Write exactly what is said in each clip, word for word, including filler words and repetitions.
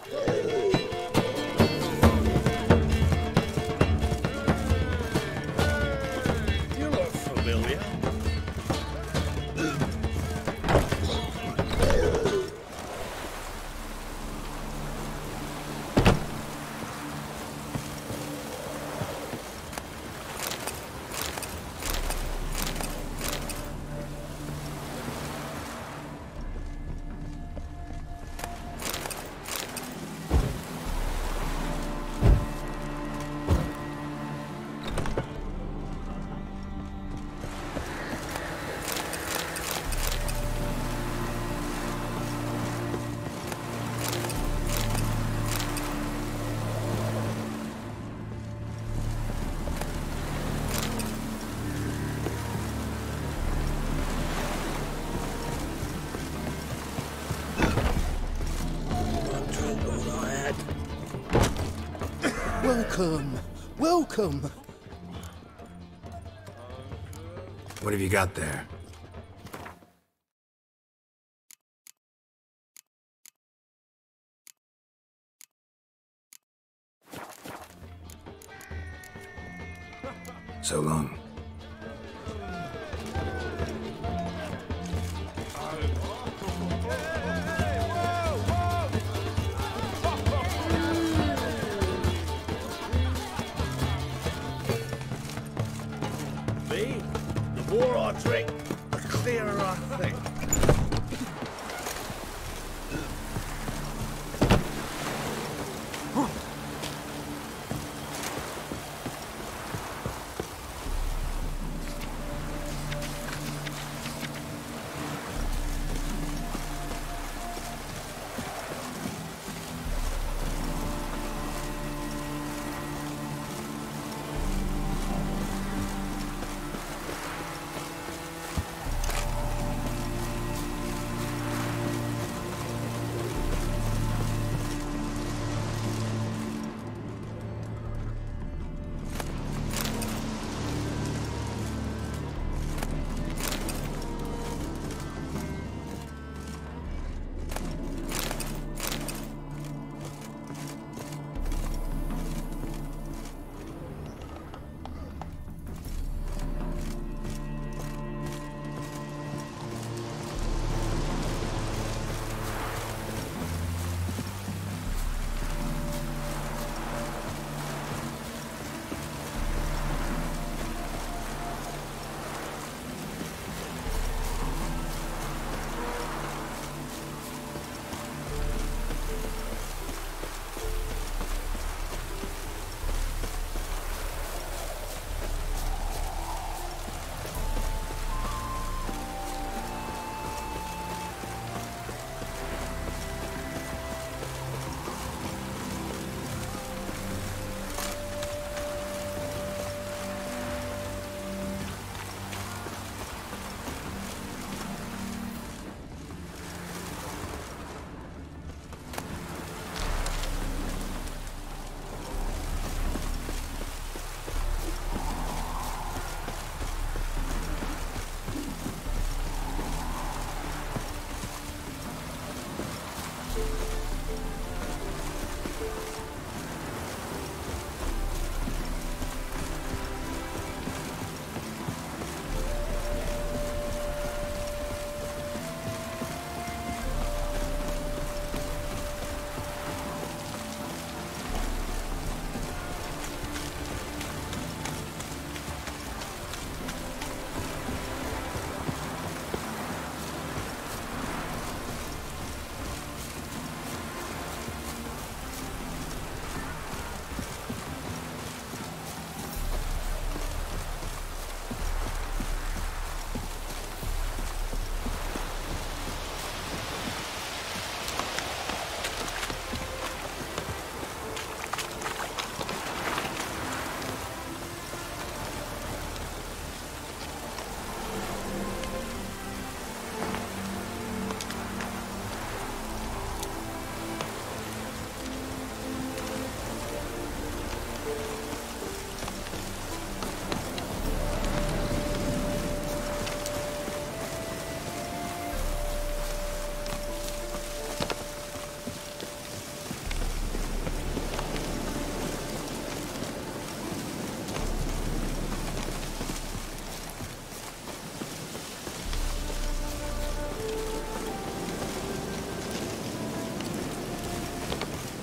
You look familiar. Welcome, welcome. What have you got there? So long. Me? The more I drink, the clearer I think.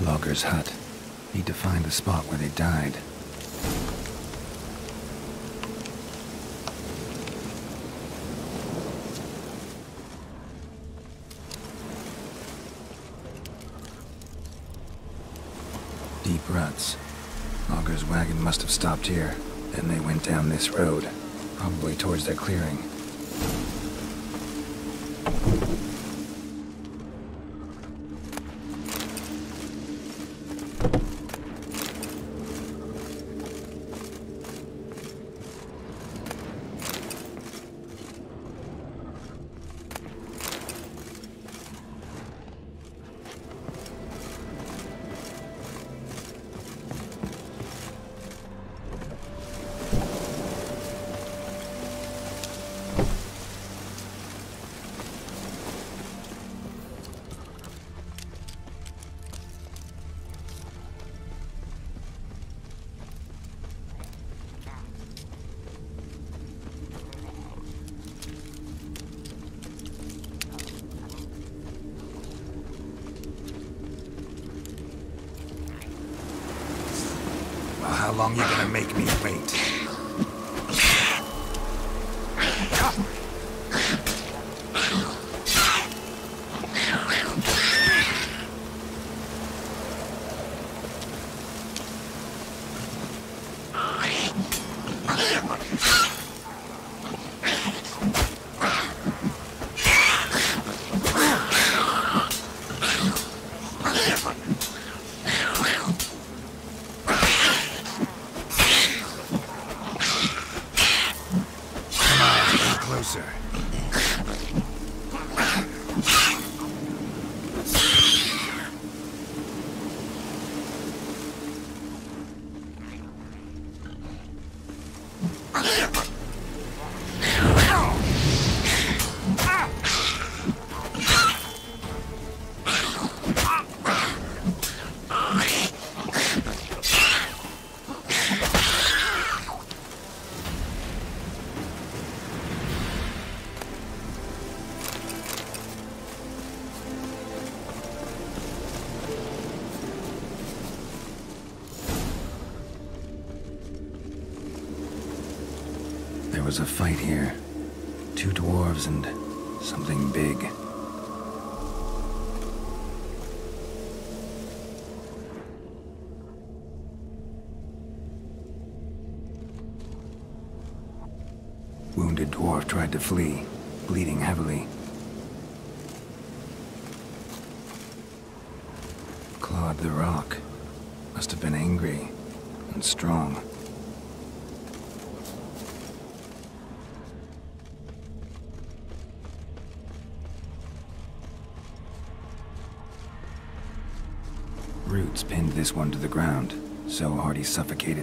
Logger's hut. Need to find the spot where they died. Deep ruts. Logger's wagon must have stopped here. Then they went down this road, probably towards their clearing. How long you gonna make me wait? Closer. There was a fight here. Two dwarves and something big. Wounded dwarf tried to flee, bleeding heavily. Clawed the rock. Must have been angry and strong. Roots pinned this one to the ground, so hard he suffocated.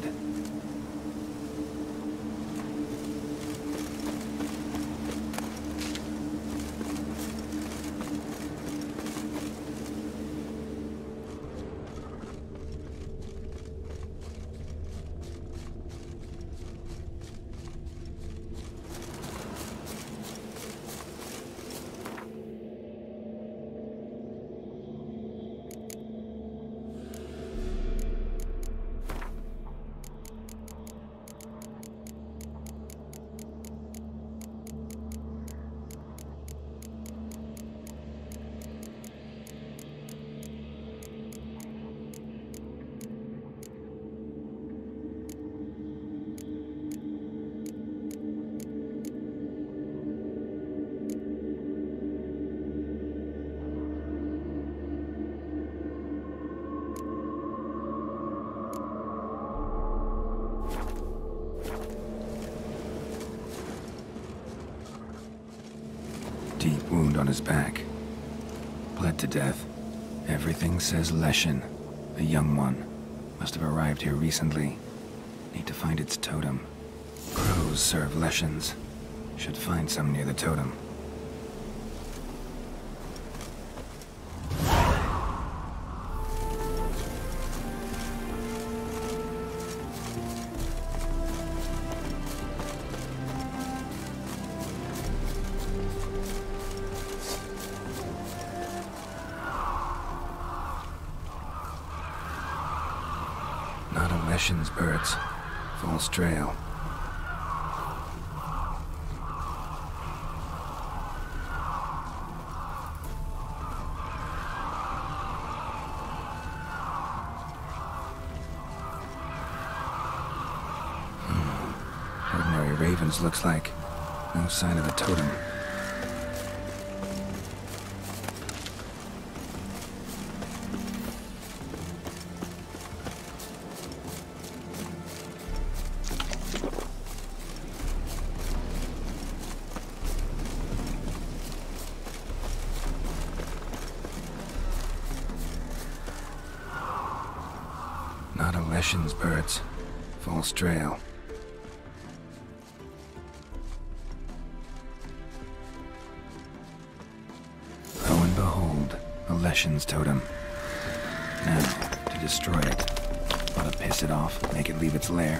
Deep wound on his back. Bled to death. Everything says Leshen, a young one. Must have arrived here recently. Need to find its totem. Crows serve Leshens. Should find some near the totem. Leshen's birds. False trail. Hmm. Ordinary ravens, looks like. No sign of a totem. Not a Leshen's birds. False trail. Lo and behold, a Leshen's totem. Now, to destroy it. Ought to piss it off, make it leave its lair.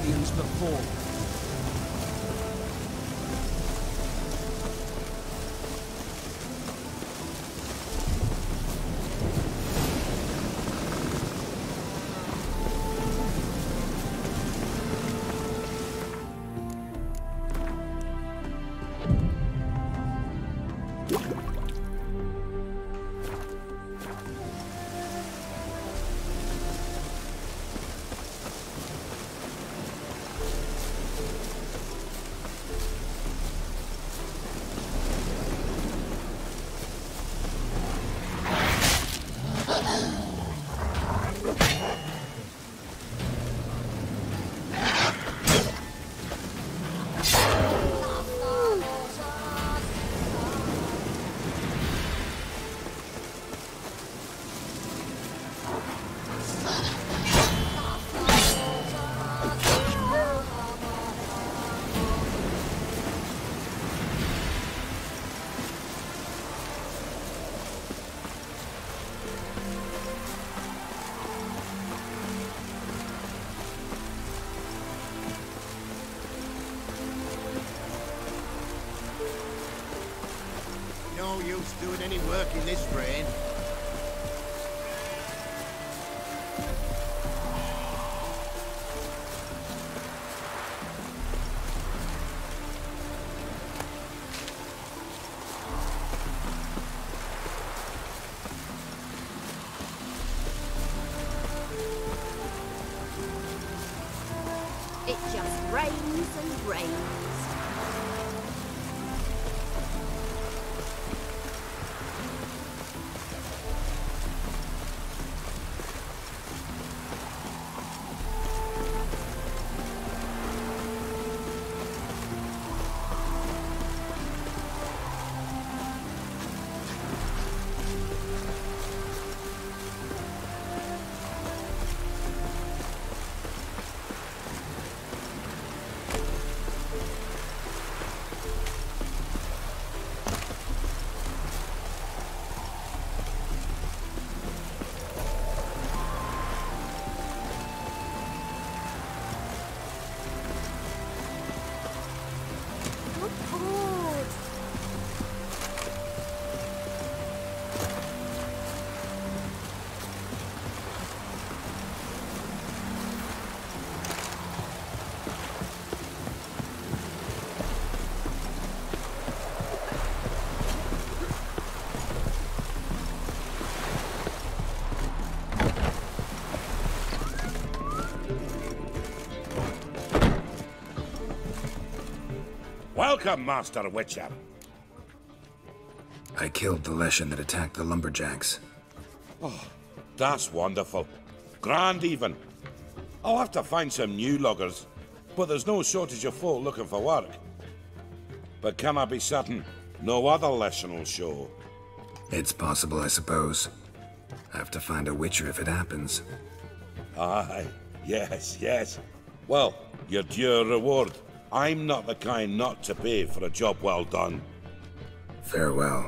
champions before. No use doing any work in this rain. It just rains and rains. Welcome, Master Witcher. I killed the Leshen that attacked the lumberjacks. Oh, that's wonderful. Grand even. I'll have to find some new loggers, but there's no shortage of folk looking for work. But can I be certain no other Leshen will show? It's possible, I suppose. I have to find a Witcher if it happens. Aye, yes, yes. Well, your due reward. I'm not the kind not to pay for a job well done. Farewell.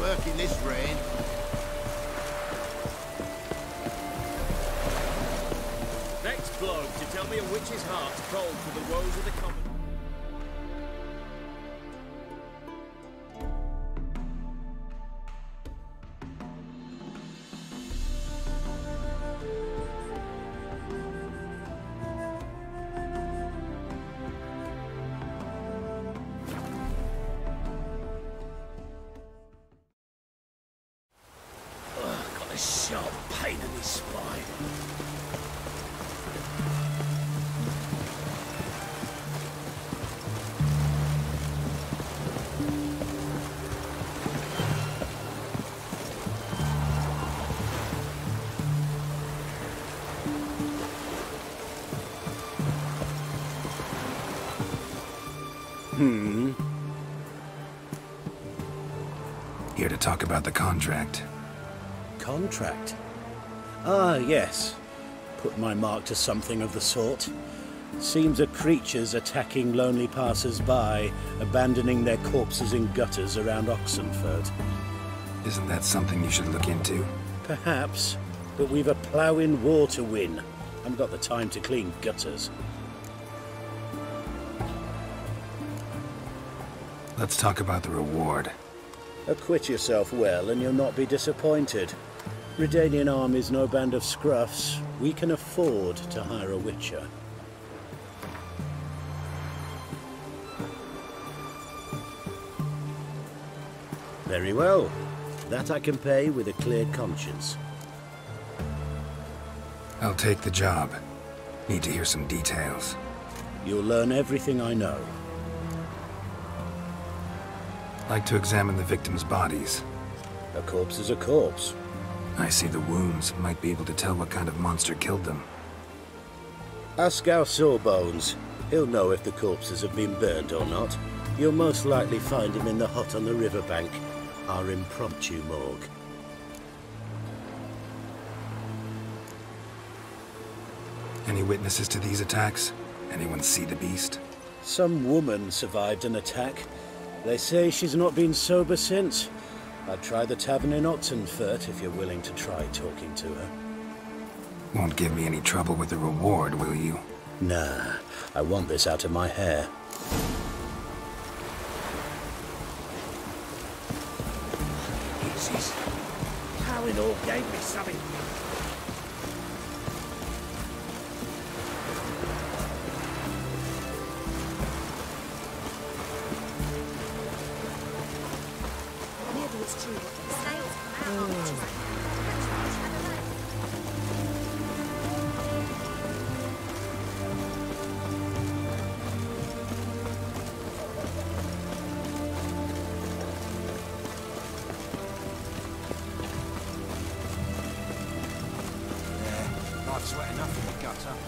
work in this rain. Next bloke to tell me a witch's heart's cold for the woes of the common. A sharp pain in his spine. Hmm. Here to talk about the contract. Contract? Ah, yes. Put my mark to something of the sort. Seems that creatures attacking lonely passers-by, abandoning their corpses in gutters around Oxenfurt. Isn't that something you should look into? Perhaps, but we've a plough-in war to win. Haven't got the time to clean gutters. Let's talk about the reward. Acquit yourself well and you'll not be disappointed. Redanian Arm is no band of scruffs. We can afford to hire a witcher. Very well. That I can pay with a clear conscience. I'll take the job. Need to hear some details. You'll learn everything I know. Like to examine the victims' bodies. A corpse is a corpse. I see the wounds. Might be able to tell what kind of monster killed them. Ask our Sawbones. He'll know if the corpses have been burnt or not. You'll most likely find him in the hut on the riverbank, our impromptu morgue. Any witnesses to these attacks? Anyone see the beast? Some woman survived an attack. They say she's not been sober since. I'd try the tavern in Oxenfurt if you're willing to try talking to her. Won't give me any trouble with the reward, will you? Nah, I want this out of my hair. Jesus. How it all gave me something. Maybe it's true what they say. Our witches are Life's wet enough in the gutter.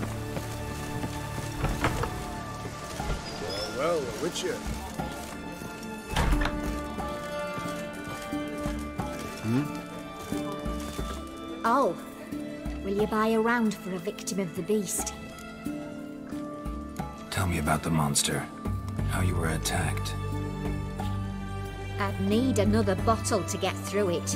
Well, well, a witcher. Oh, will you buy a round for a victim of the beast? Tell me about the monster. How you were attacked. I'd need another bottle to get through it.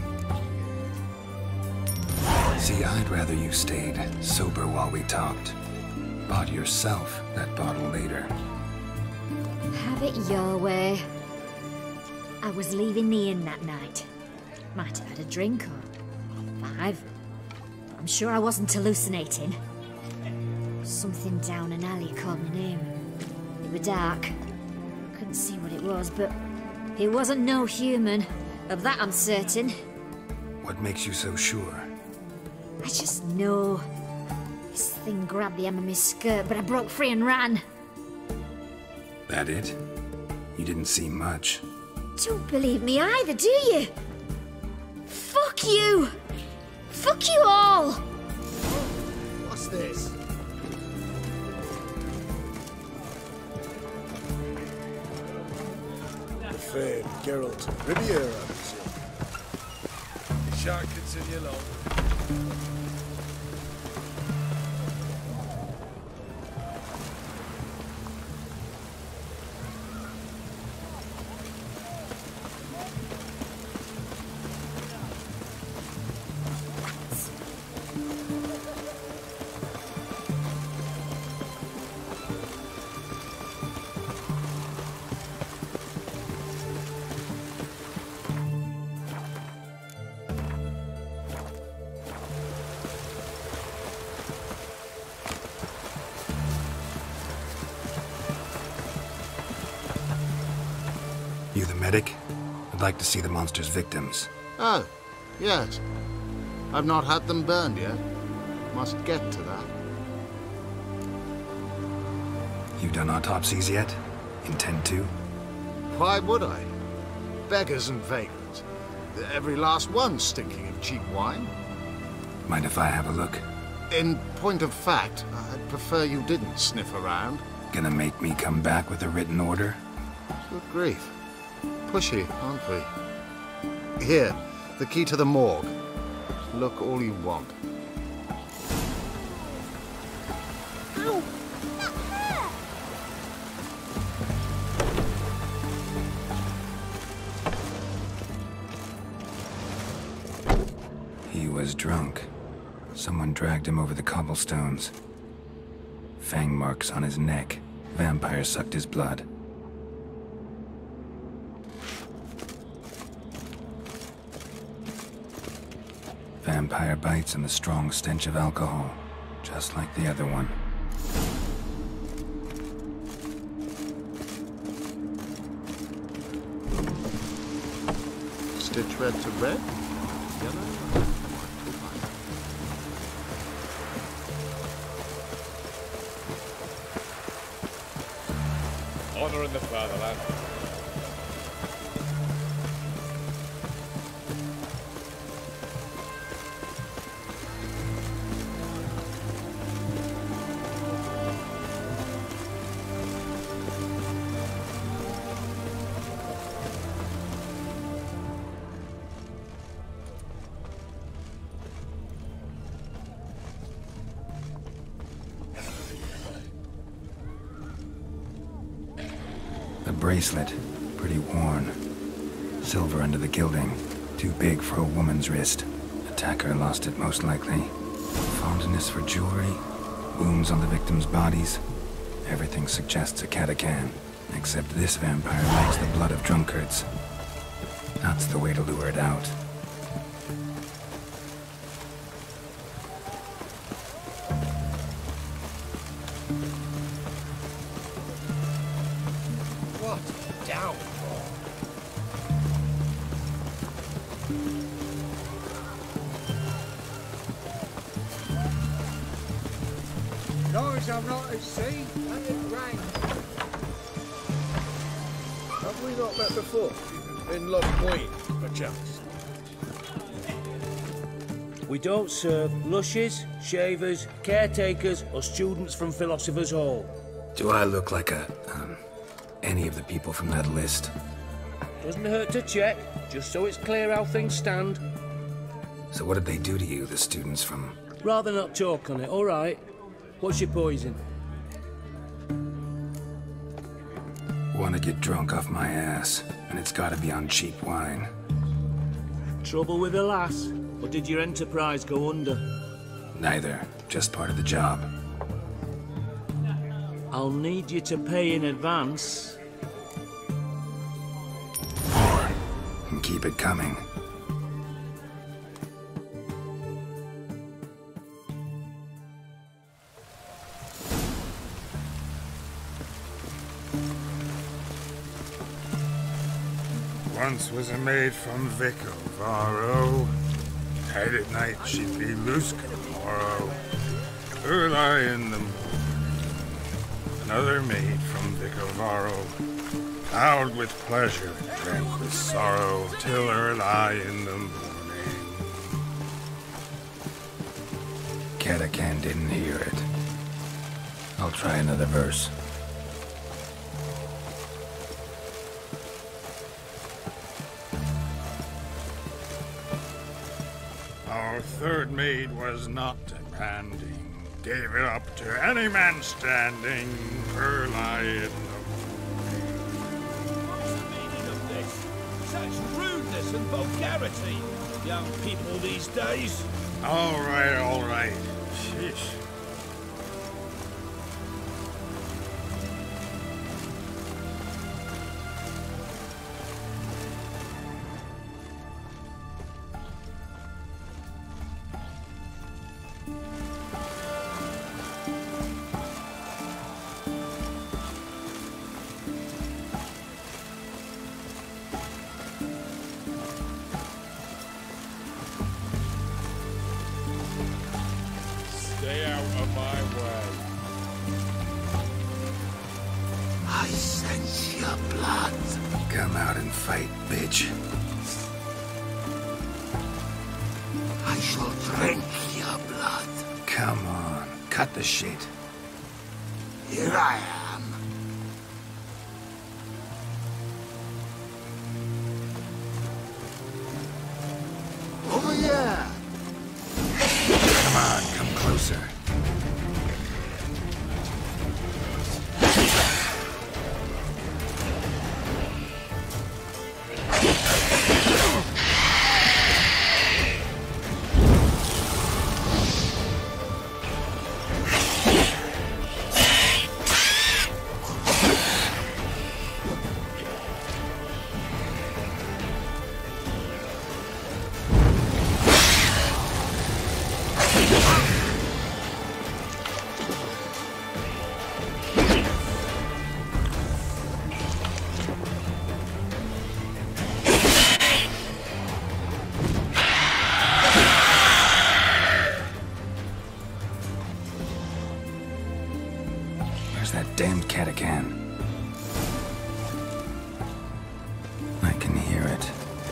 See, I'd rather you stayed sober while we talked. Bought yourself that bottle later. Have it your way. I was leaving the inn that night. Might have had a drink or five. I'm sure I wasn't hallucinating. Something down an alley called my name. It was dark. Couldn't see what it was, but it wasn't no human. Of that I'm certain. What makes you so sure? I just know. This thing grabbed the hem of my skirt, but I broke free and ran. That it? You didn't see much. Don't believe me either, do you? Fuck you! Fuck you all! What's this? The famed Geralt of Riviera, monsieur. The shark continue long. the medic? I'd like to see the monster's victims. Oh, yes. I've not had them burned yet. Must get to that. You done autopsies yet? Intend to? Why would I? Beggars and vagrants. Every last one stinking of cheap wine. Mind if I have a look? In point of fact, I'd prefer you didn't sniff around. Gonna make me come back with a written order? Good grief. Pushy, aren't we? Here, the key to the morgue. Look all you want. Ow! He was drunk. Someone dragged him over the cobblestones. Fang marks on his neck. Vampire sucked his blood. Vampire bites and the strong stench of alcohol, just like the other one. Stitch red to red? Yellow? Honor in the fatherland. The bracelet, pretty worn. Silver under the gilding, too big for a woman's wrist. Attacker lost it most likely. Fondness for jewelry, wounds on the victims' bodies. Everything suggests a Katakan, except this vampire likes the blood of drunkards. That's the way to lure it out. As I'm not at sea, and it rain. Have we not met before? In Loch Point, perchance? We don't serve lushes, shavers, caretakers, or students from Philosopher's Hall. Do I look like a, um, any of the people from that list? Doesn't hurt to check, just so it's clear how things stand. So what did they do to you, the students from... Rather not talk on it, all right? What's your poison? Want to get drunk off my ass, and it's gotta be on cheap wine. Trouble with the lass? Or did your enterprise go under? Neither, just part of the job. I'll need you to pay in advance. More, and keep it coming. Once was a maid from Vico Varro. Tight at night she'd be loose tomorrow. Early in the morning. Another maid from Vico Varro. Loud with pleasure, drank with sorrow, till early in the morning. Katakan didn't hear it. I'll try another verse. Our third maid was not demanding, gave it up to any man standing, early in the morning. What's the meaning of this? Such rudeness and vulgarity, young people these days. All right, all right. Sheesh. I sense your blood. Come out and fight, bitch. I shall drink your blood. Come on, cut the shit. Here I am. Over here. Come on, come closer. Where's that damned Catacan? I can hear it.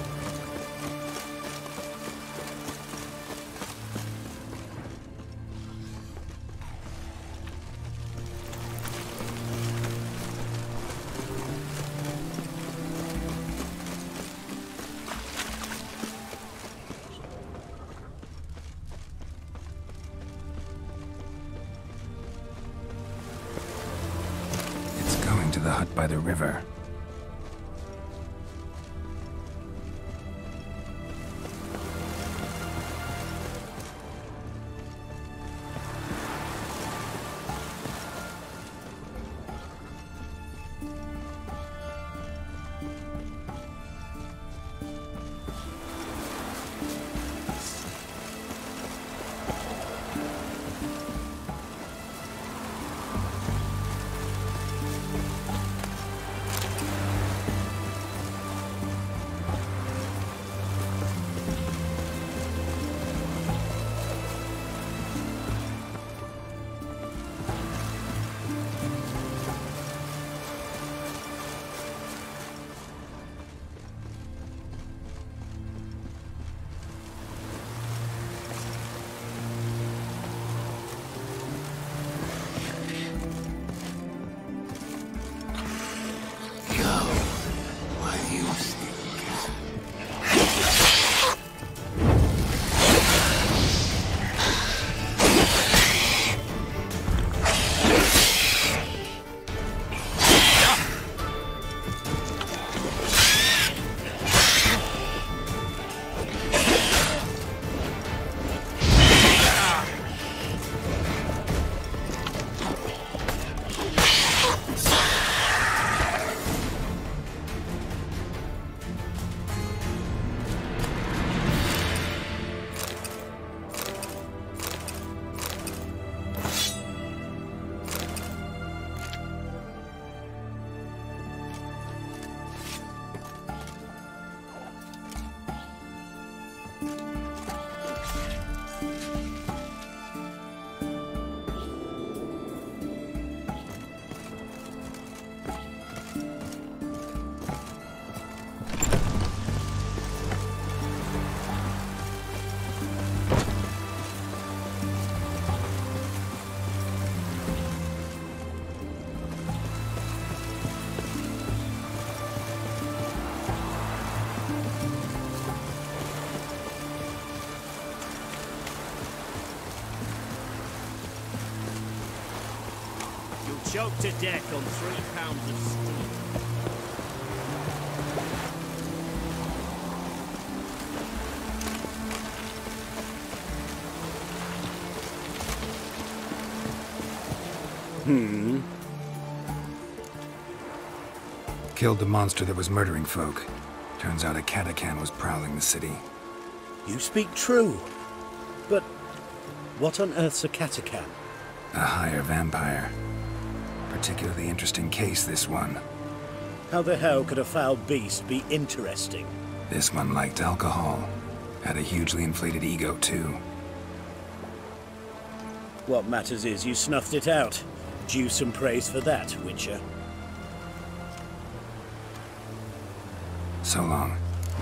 To the hut by the river. Choked to death on three pounds of steam. Hmm. Killed the monster that was murdering folk. Turns out a Catacan was prowling the city. You speak true. But what on earth's a Catacan? A higher vampire. Particularly interesting case, this one. How the hell could a foul beast be interesting? This one liked alcohol. Had a hugely inflated ego, too. What matters is you snuffed it out. Due some praise for that, Witcher. So long.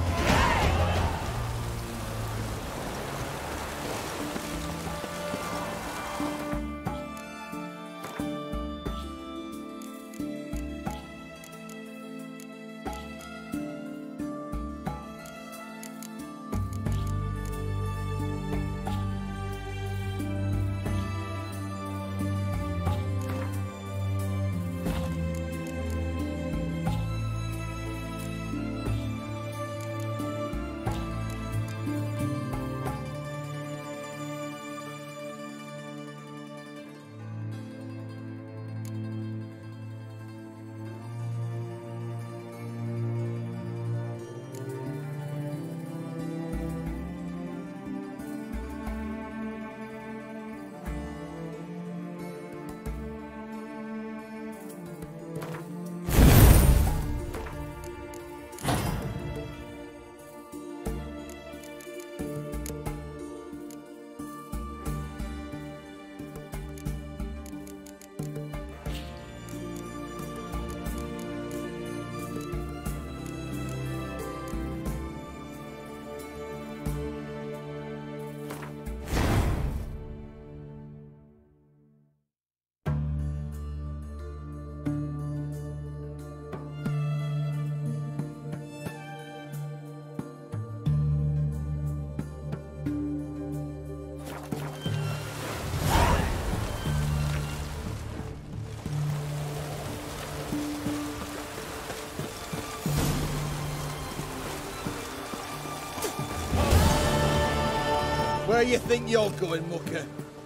Where you think you're going, mucker?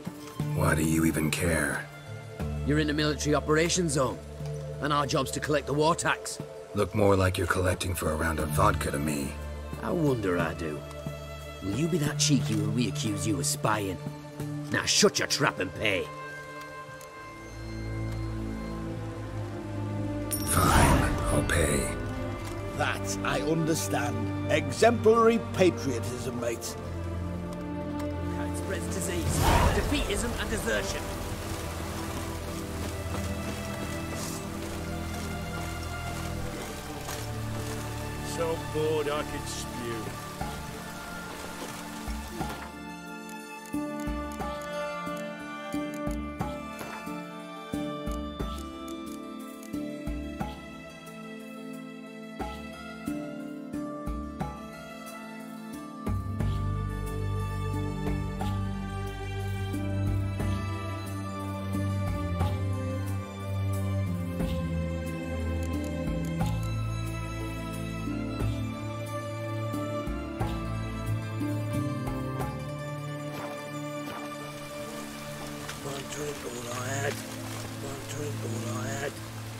Why do you even care? You're in the military operations zone, and our job's to collect the war tax. Look more like you're collecting for a round of vodka to me. I wonder I do. Will you be that cheeky when we accuse you of spying? Now shut your trap and pay. Fine, I'll pay. That I understand. Exemplary patriotism, mate. It spreads disease, defeatism and desertion. So bored I could spew. Drink all I had. One drink all I had.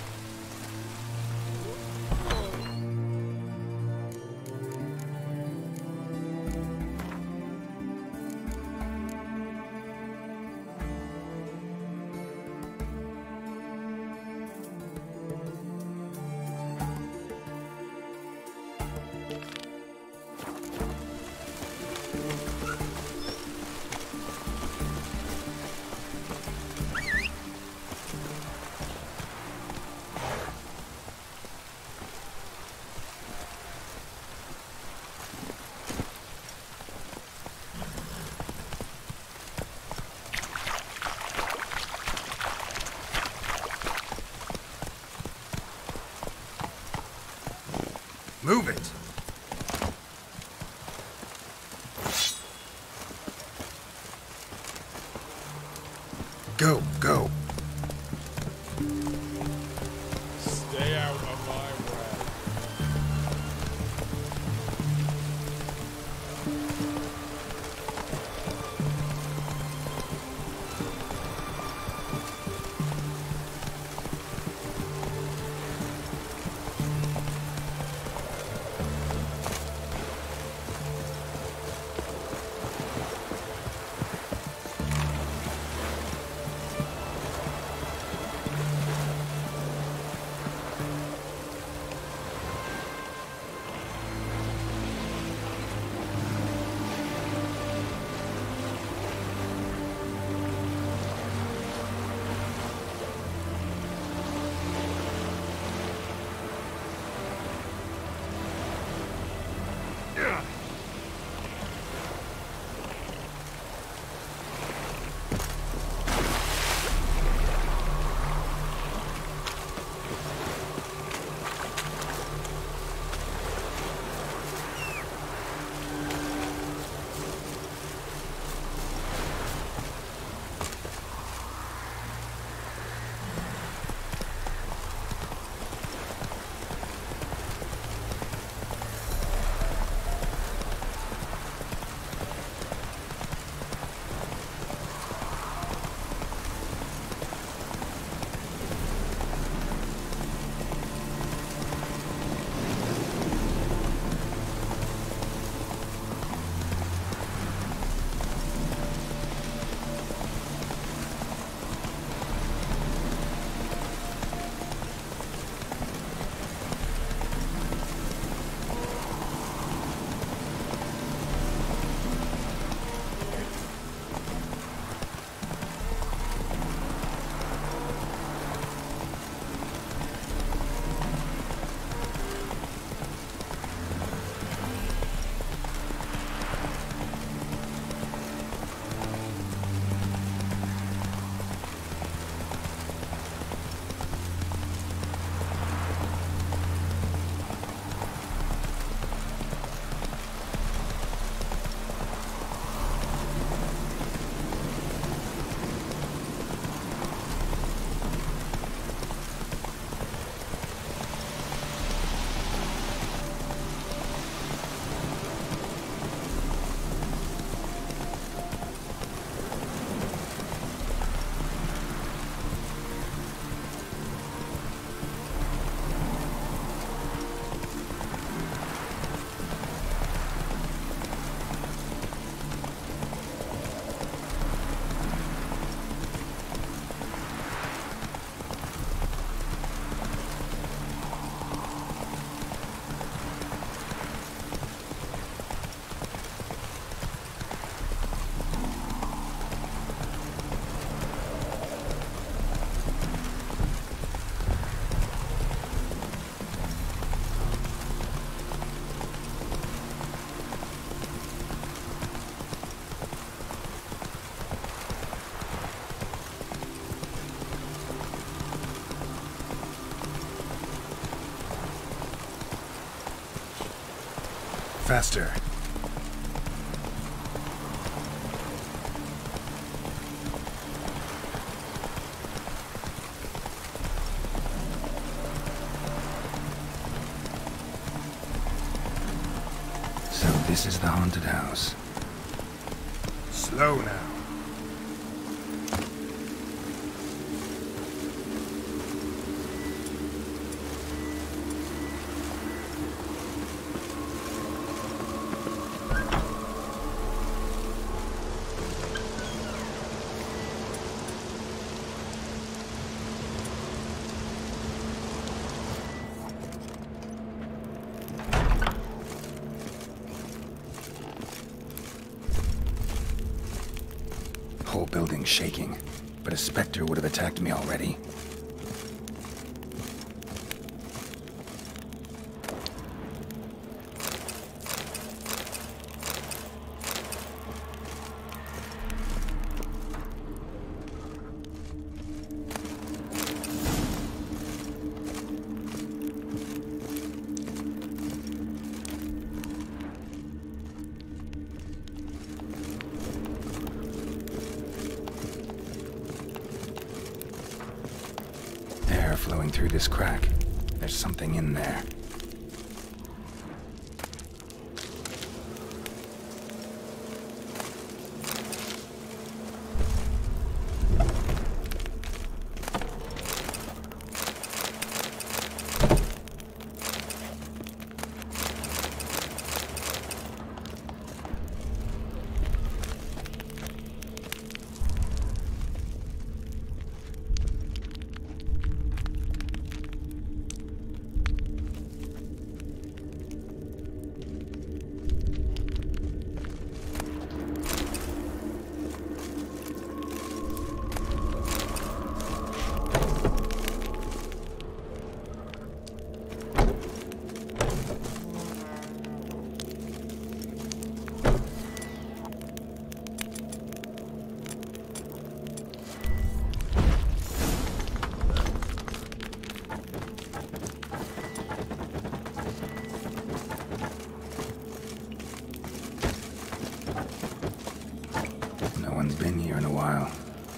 Move it! Go, go. Stay out of my way. Faster. So this is the haunted house. Slow now. Whole building's shaking, but a Spectre would have attacked me already. Flowing through this crack. There's something in there. Been here in a while.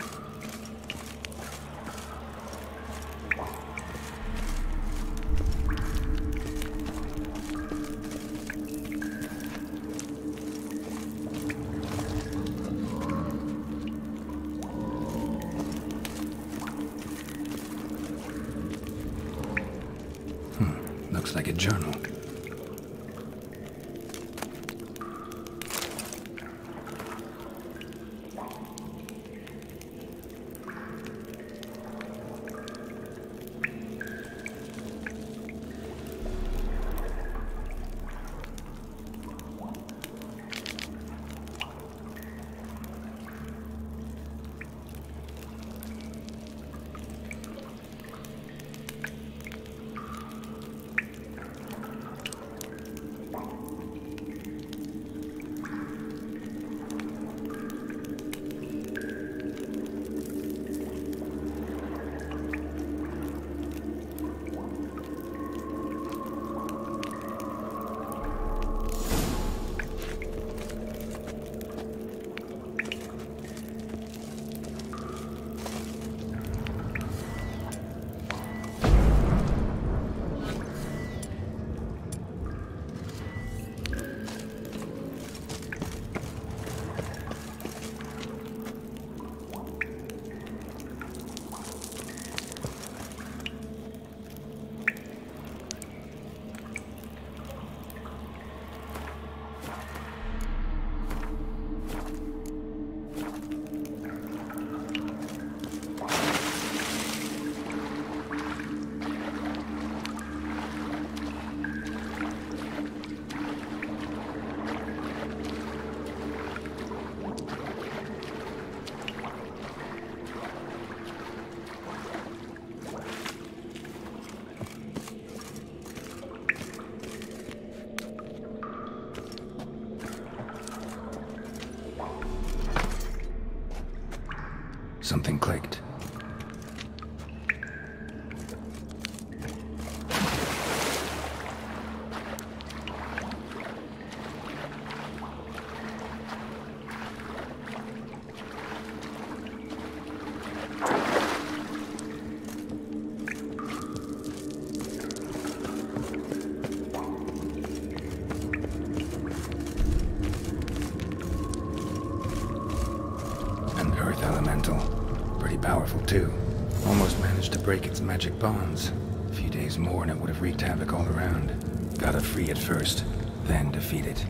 Hmm, looks like a journal. Something clicked. too. Almost managed to break its magic bonds. A few days more and it would have wreaked havoc all around. Gotta free it first, then defeat it.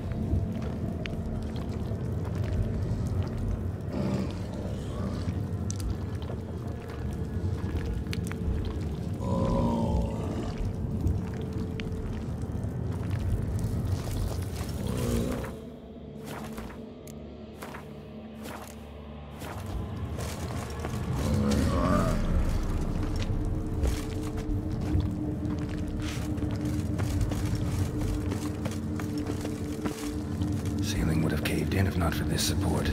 Ceiling would have caved in if not for this support.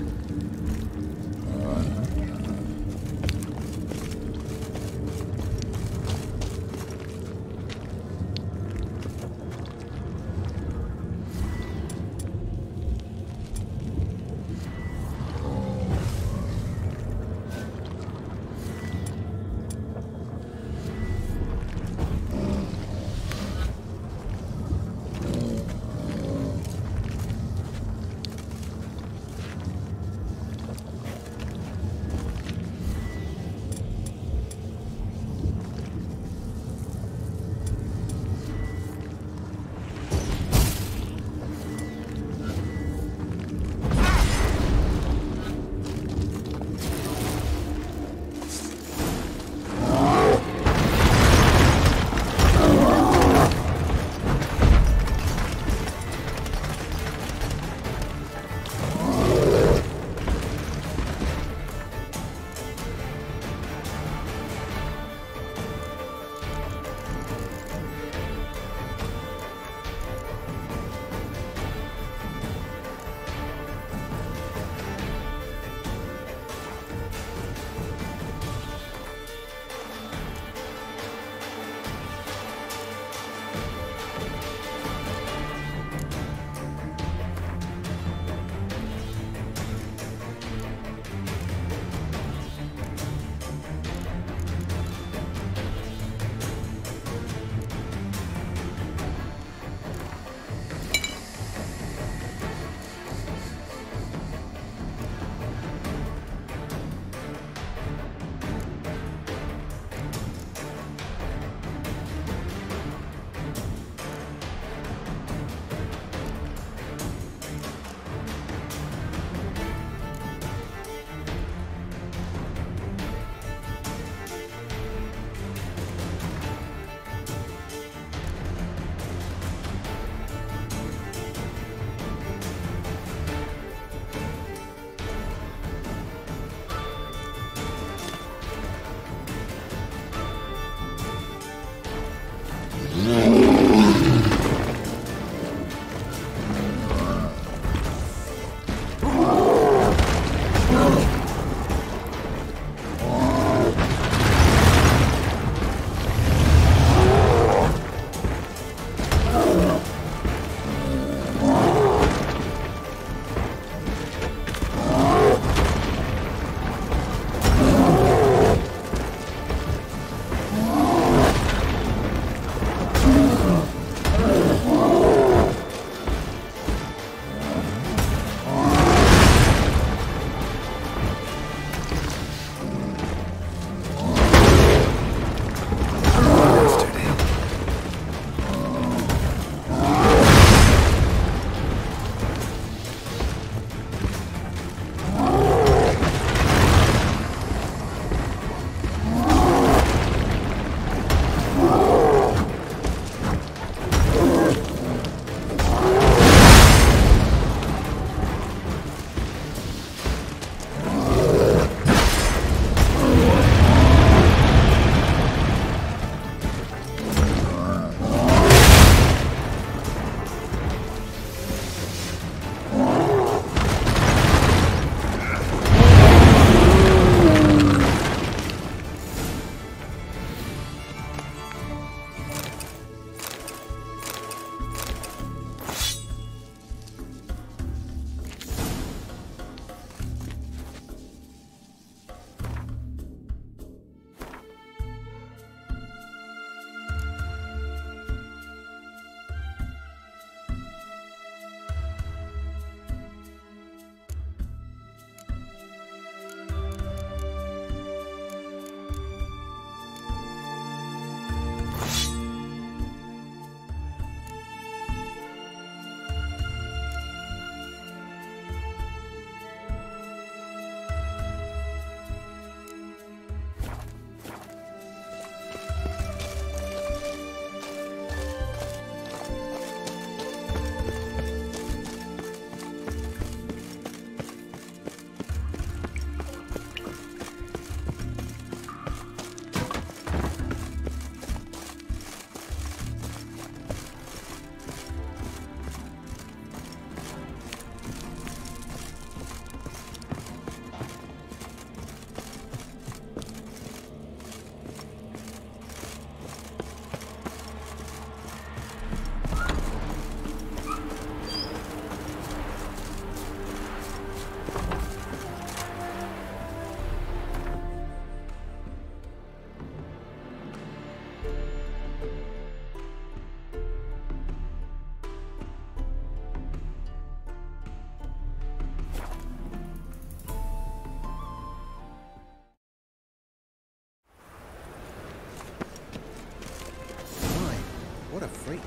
What a freak.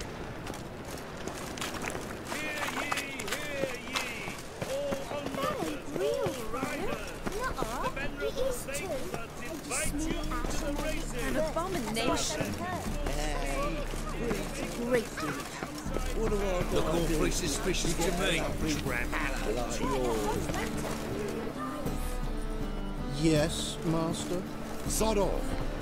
An abomination. Great deal. What do I look awfully suspicious to me, tramp. Yes, master. Sod off.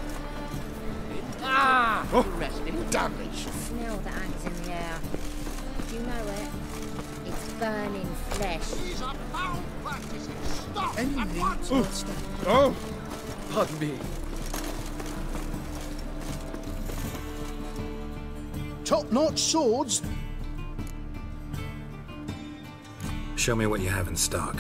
Ah! Oh, Arrested. damage. Smell that hangs in the air. Do you know it? It's burning flesh. These are foul practices. Stop Any at once. needs, master? Oh! Pardon me. Top-notch swords? Show me what you have in stock.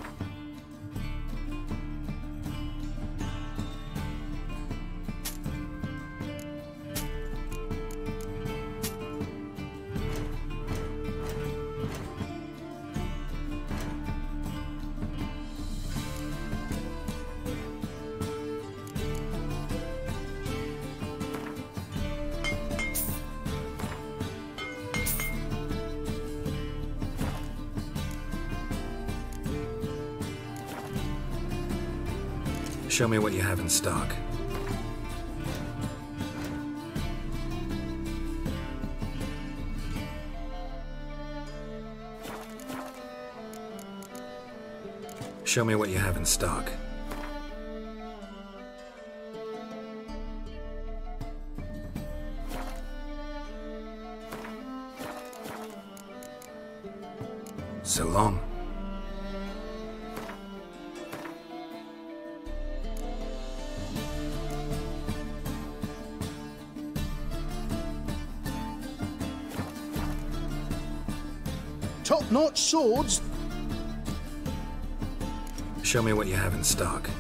Show me what you have in stock. Show me what you have in stock. So long. Top-notch swords? Show me what you have in stock.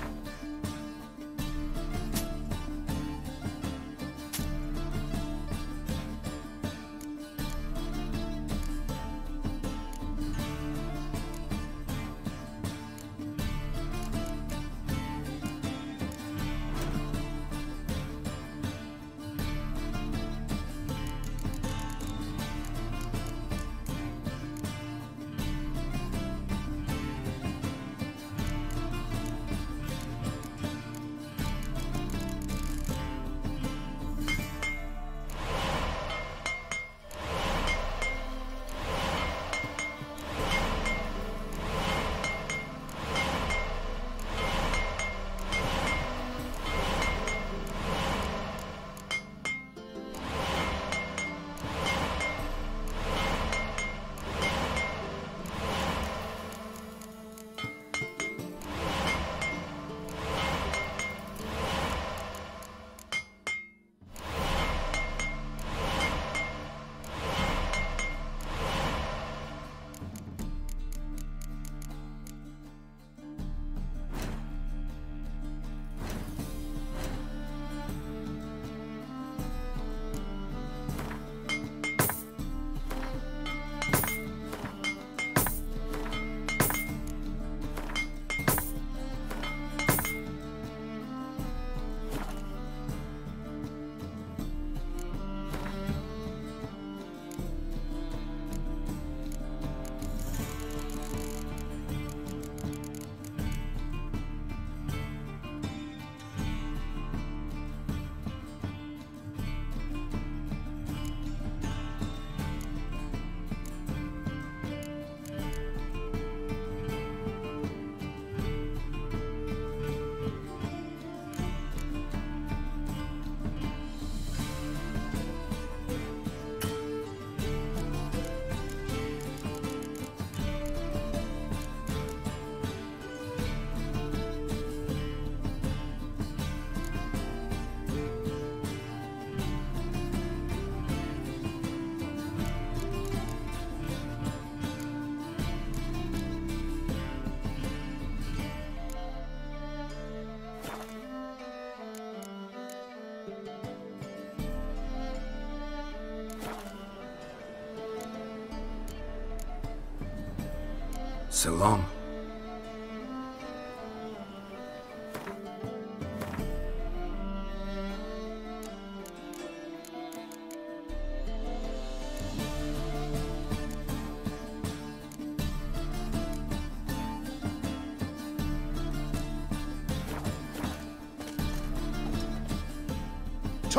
So long.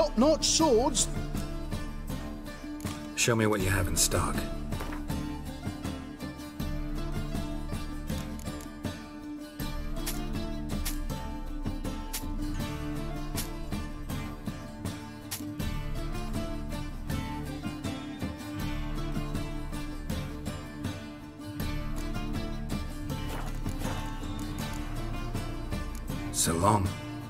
top-notch swords. Show me what you have in stock. So long.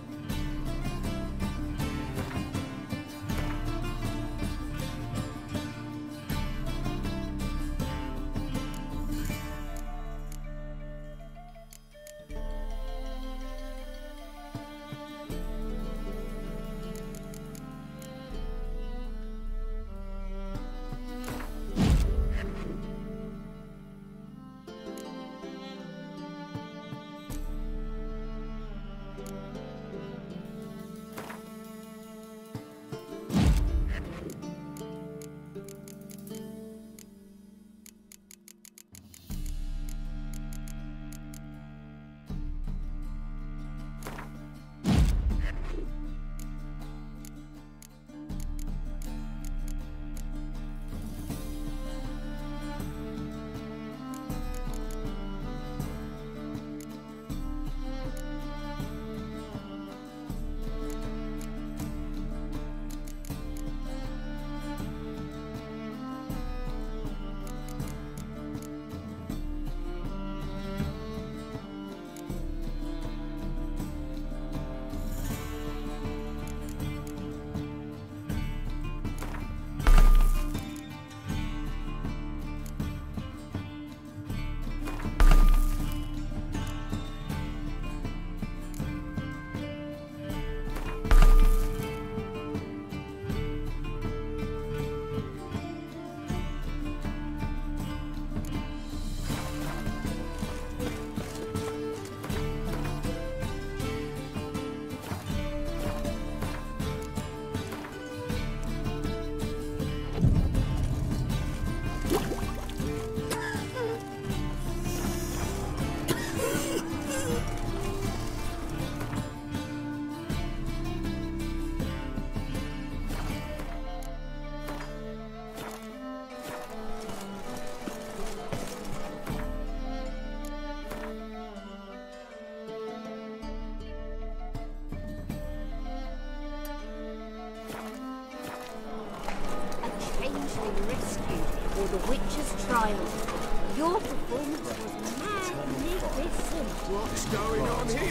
For the Witcher's trial. Your performance was magnificent. What's going on here?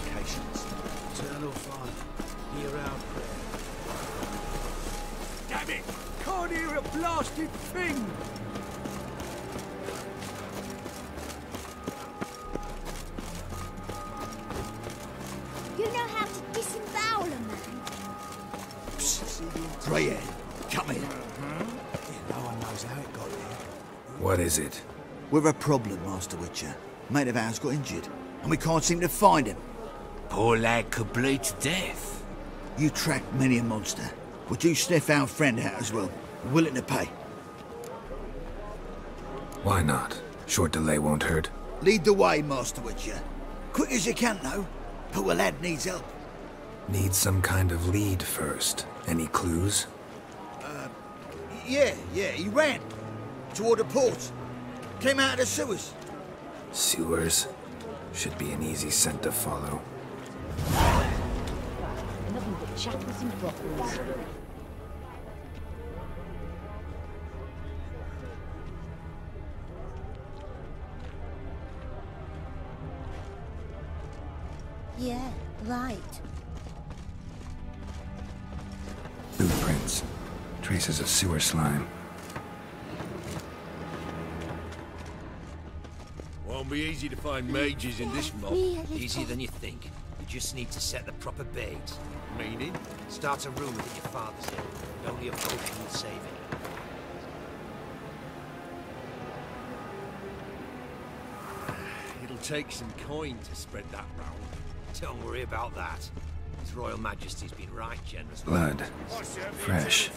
Eternal fire, hear our prayer. Damn it! Can't hear a blasted thing! You know how to disembowel a man? Greyhead, come here. No one knows how it got here. What is it? We're a problem, Master Witcher. Mate of ours got injured, and we can't seem to find him. Poor lad could bleed to death. You tracked many a monster. Would you sniff our friend out as well? We're willing to pay. Why not? Short delay won't hurt. Lead the way, Master Witcher. Quick as you can, though. Poor lad needs help. Need some kind of lead first. Any clues? Uh, yeah, yeah, he ran. Toward the port. Came out of the sewers. Sewers? Should be an easy scent to follow. Nothing but chattels and brothels. Yeah, right. Footprints. Traces of sewer slime. Won't be easy to find mages in this mob. Easier than you think. You just need to set the proper bait. Meaning? Start a rumour that your father's ill, and only a potion will save it. It'll take some coin to spread that round. Don't worry about that. His Royal Majesty's been right generous. Blood. Fresh.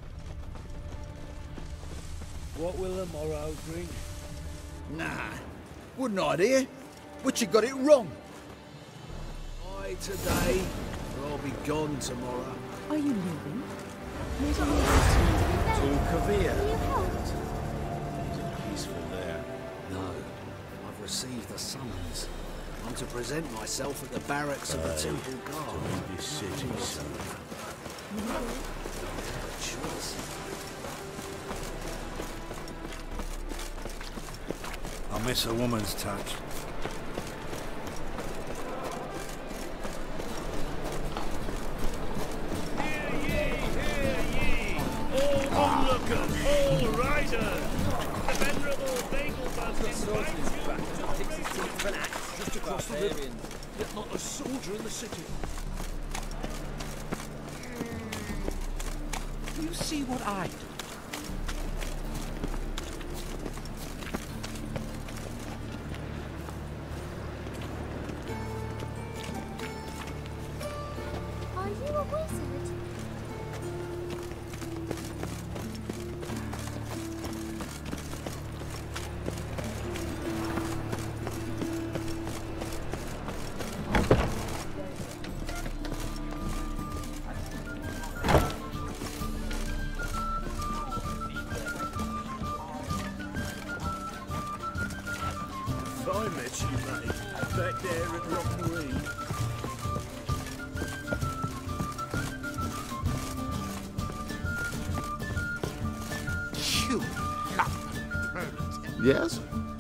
What will the morrow bring? Nah, Wouldn't I, dear? But you got it wrong. I today, or I'll be gone tomorrow. Are you leaving? To Kavir. Will you help? Is it peaceful there? No. I've received the summons. I'm to present myself at the barracks of the Temple Guard. To leave this city, son. No. I don't have a choice. I miss a woman's touch. Onlookers, all riders! The venerable Bagel is back to fix his teeth for an axe just across the river. Yet not a soldier in the city. Do you see what I do? Are you a wizard? I met you, mate, back there at Rockmarine. You Yes?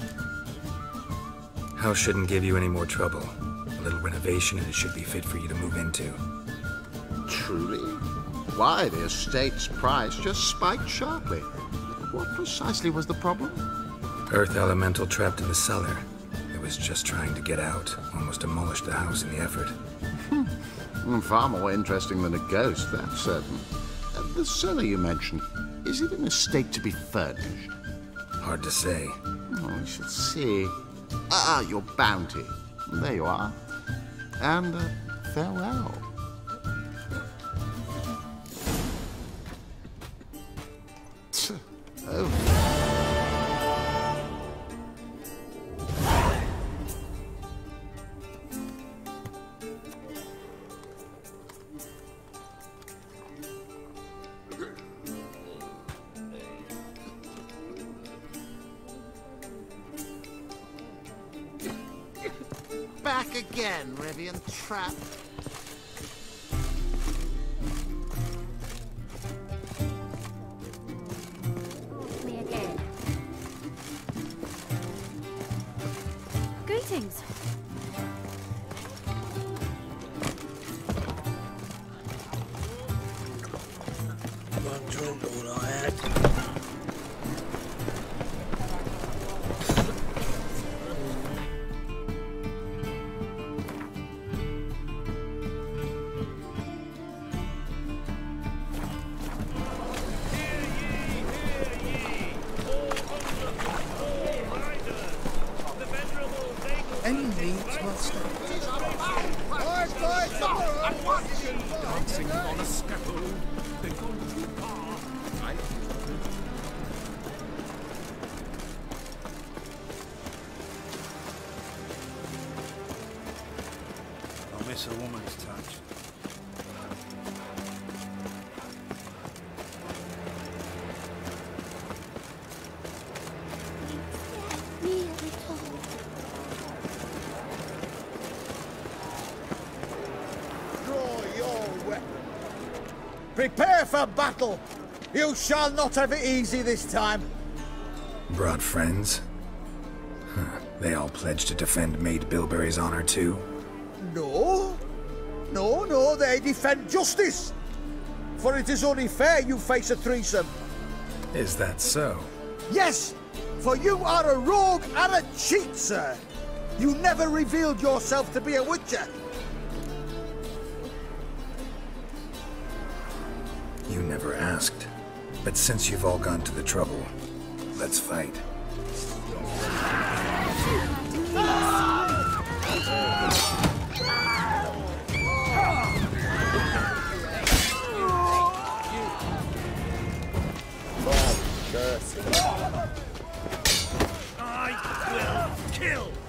House shouldn't give you any more trouble. A little renovation and it should be fit for you to move into. Truly? Why, the estate's price just spiked sharply. What precisely was the problem? Earth elemental trapped in the cellar. It was just trying to get out. Almost demolished the house in the effort. Hmm. Far more interesting than a ghost, that's certain. Uh, the cellar you mentioned, is it an estate to be furnished? Hard to say. Oh, we should see. Ah, your bounty. There you are. And uh, farewell. Tch, oh. Back again, Rivian Trap. Me again. Greetings. One drunk, all I had. Any needs, master? Dancing on a scaffold, they've gone too far. Right? I miss a woman's touch. Me a little. Draw your weapon. Prepare for battle. You shall not have it easy this time. Brought friends? Huh. They all pledged to defend Maid Bilberry's honor too? No. No, no, they defend justice. For it is only fair you face a threesome. Is that so? Yes, for you are a rogue and a cheat, sir. You never revealed yourself to be a witcher. You never asked. But since you've all gone to the trouble, let's fight. I will kill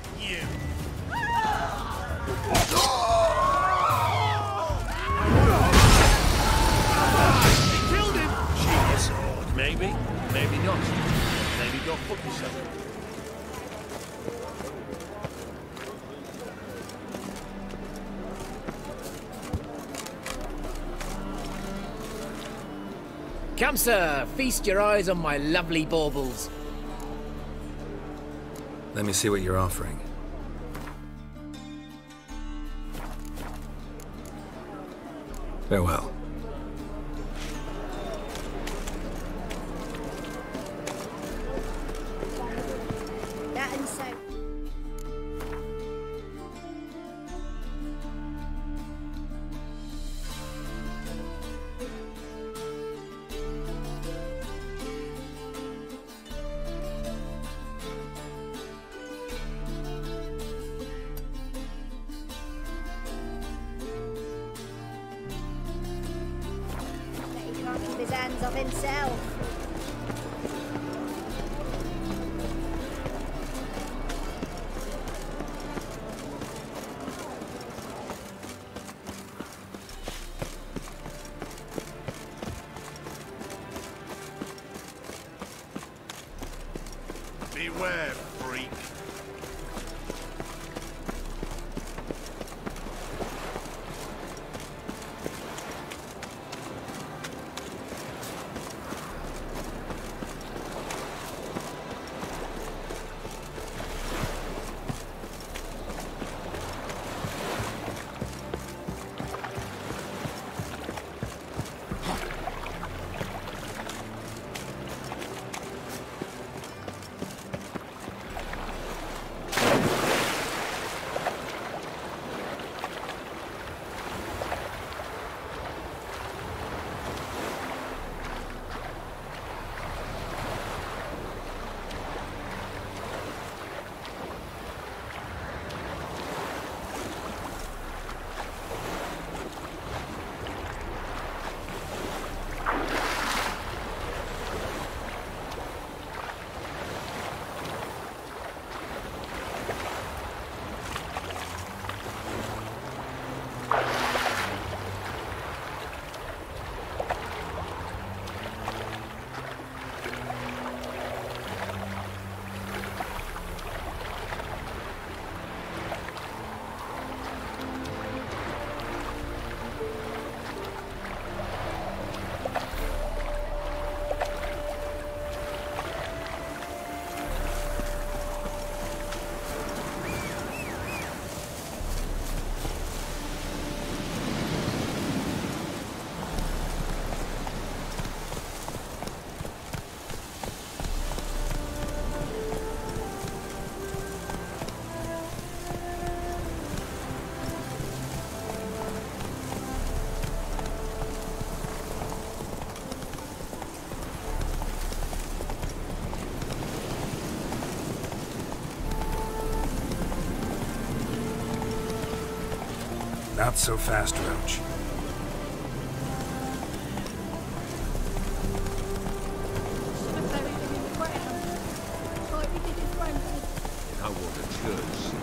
Come, sir, feast your eyes on my lovely baubles. Let me see what you're offering. Farewell. That and so. He can't keep his hands off himself. Beware, freak. Not so fast, Roach. I want a curse.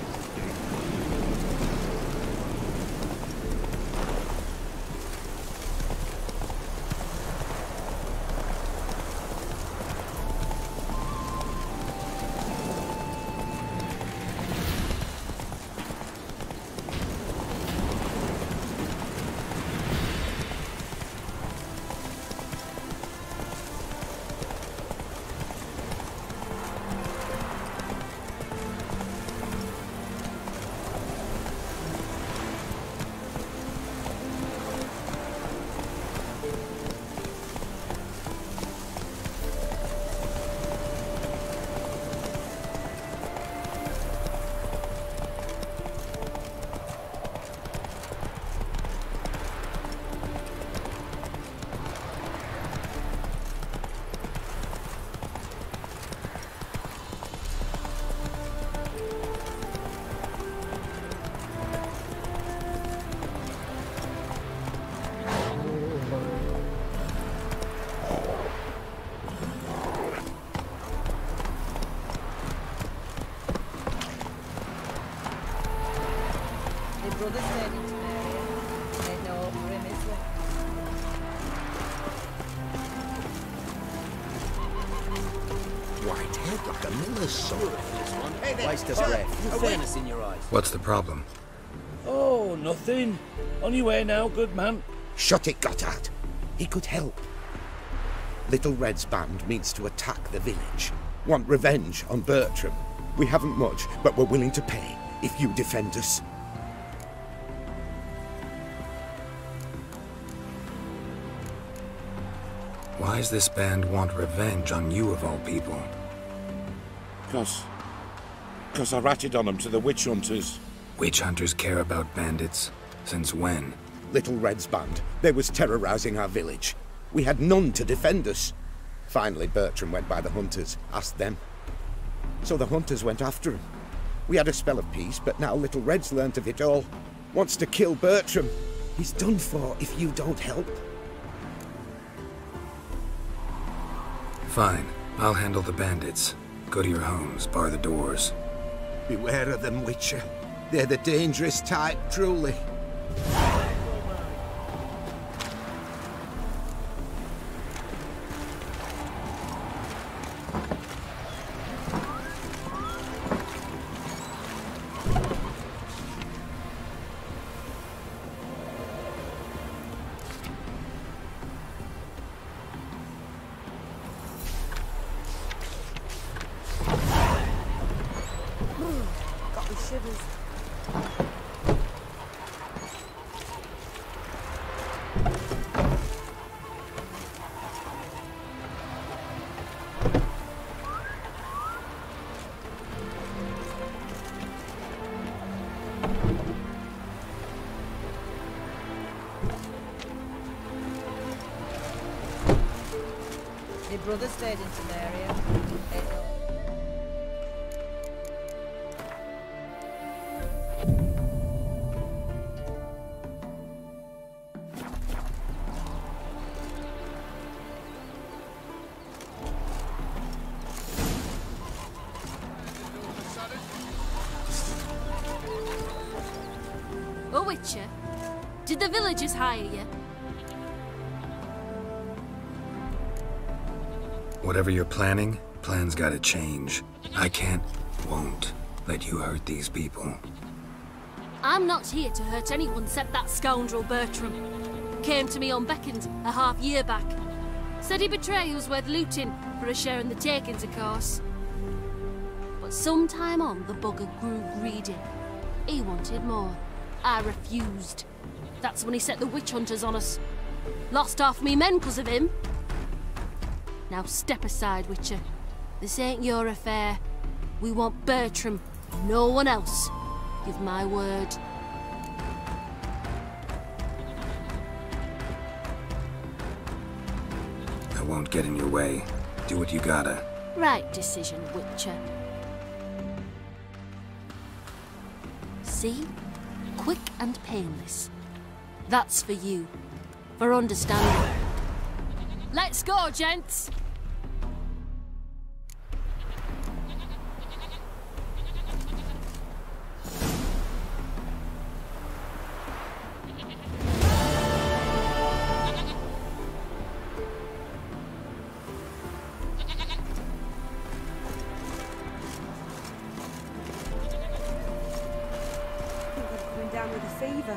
Brother said he'd marry her. Ain't no hope for him, is there? White head like a miller's son. Waste of breath. No fairness in your eyes. What's the problem? Oh, nothing. On your way now, good man. Shut it, Gotthard. He could help. Little Red's band means to attack the village. Want revenge on Bertram. We haven't much, but we're willing to pay if you defend us. Why does this band want revenge on you of all people? Cause... Cause I ratted on them to the witch hunters. Witch hunters care about bandits? Since when? Little Red's band. They was terrorizing our village. We had none to defend us. Finally, Bertram went by the hunters, asked them. So the hunters went after him. We had a spell of peace, but now Little Red's learnt of it all. Wants to kill Bertram. He's done for if you don't help. Fine. I'll handle the bandits. Go to your homes, bar the doors. Beware of them, Witcher. They're the dangerous type, truly. Got me shivers. My brother stayed in Samaria. Oh, Witcher, did the villagers hire you? Whatever you're planning, plans gotta change. I can't, won't, let you hurt these people. I'm not here to hurt anyone except that scoundrel Bertram. Came to me unbeckoned a half year back. Said he'd betray who's worth looting for a share in the takings, of course. But sometime on, the bugger grew greedy. He wanted more. I refused. That's when he set the witch hunters on us. Lost half me men because of him. Now step aside, Witcher. This ain't your affair. We want Bertram, no one else. Give my word. I won't get in your way. Do what you gotta. Right decision, Witcher. See? Quick and painless. That's for you. For understanding. Let's go, gents! Coming down with a fever.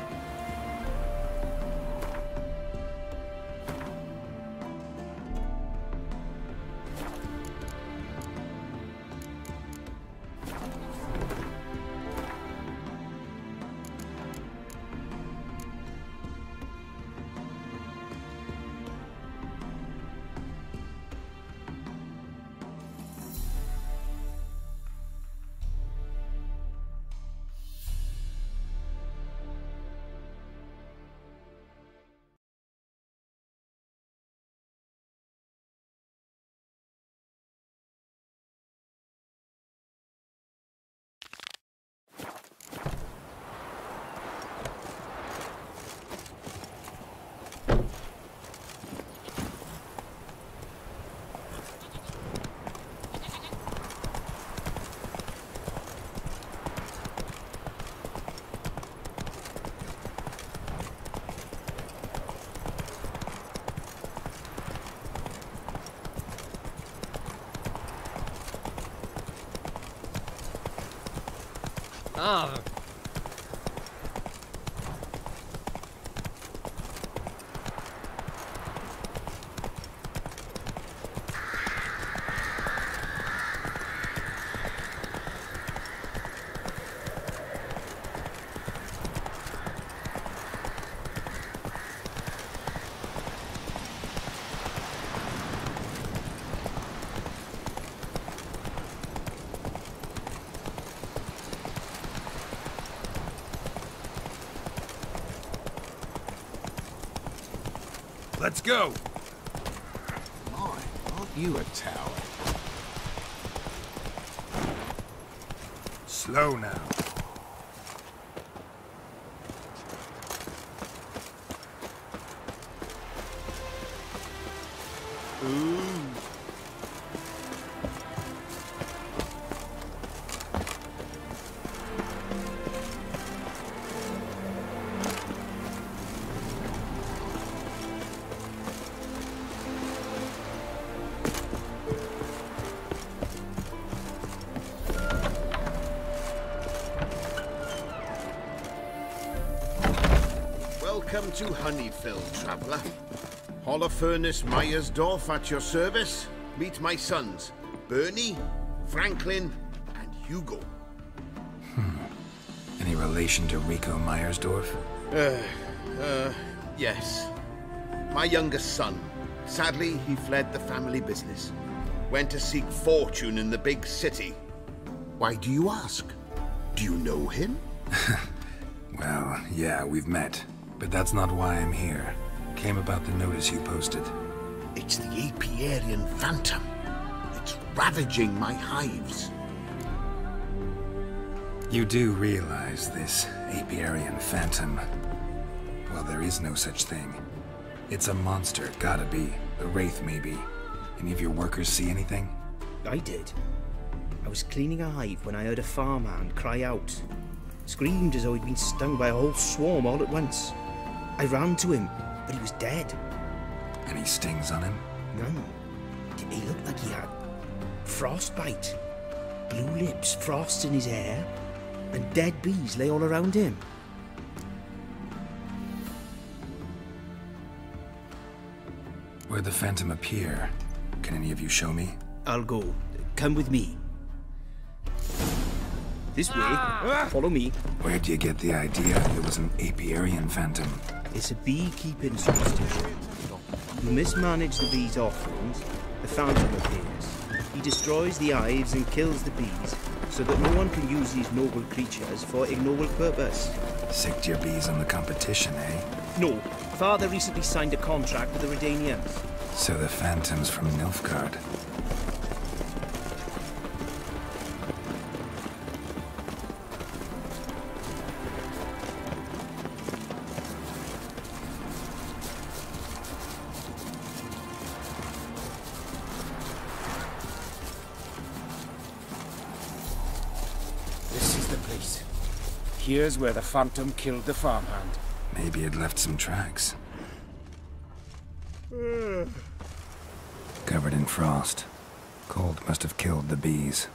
Ah. Let's go. My, aren't you a tower? Slow now. Ooh. Welcome to Honeyfield, traveller. Holofernes Myersdorf at your service. Meet my sons, Bernie, Franklin, and Hugo. Hmm. Any relation to Rico Myersdorf? Uh, uh, yes. My youngest son. Sadly, he fled the family business. Went to seek fortune in the big city. Why do you ask? Do you know him? Well, yeah, we've met. But that's not why I'm here. Came about the notice you posted. It's the Apiarian Phantom. It's ravaging my hives. You do realize this Apiarian Phantom? Well, there is no such thing. It's a monster, gotta be. A wraith, maybe. Any of your workers see anything? I did. I was cleaning a hive when I heard a farmhand cry out. Screamed as though he'd been stung by a whole swarm all at once. I ran to him, but he was dead. Any stings on him? None. He looked like he had frostbite. Blue lips, frost in his hair, and dead bees lay all around him. Where'd the Phantom appear? Can any of you show me? I'll go. Come with me. This way. Ah! Follow me. Where'd you get the idea it was an Apiarian Phantom? It's a beekeeping superstition. You mismanage the bees' offerings, the Phantom appears. He destroys the hives and kills the bees, so that no one can use these noble creatures for ignoble purpose. Sicked your bees on the competition, eh? No. Father recently signed a contract with the Redanians. So the Phantom's from Nilfgaard. Here's where the Phantom killed the farmhand. Maybe it left some tracks. Covered in frost. Cold must have killed the bees.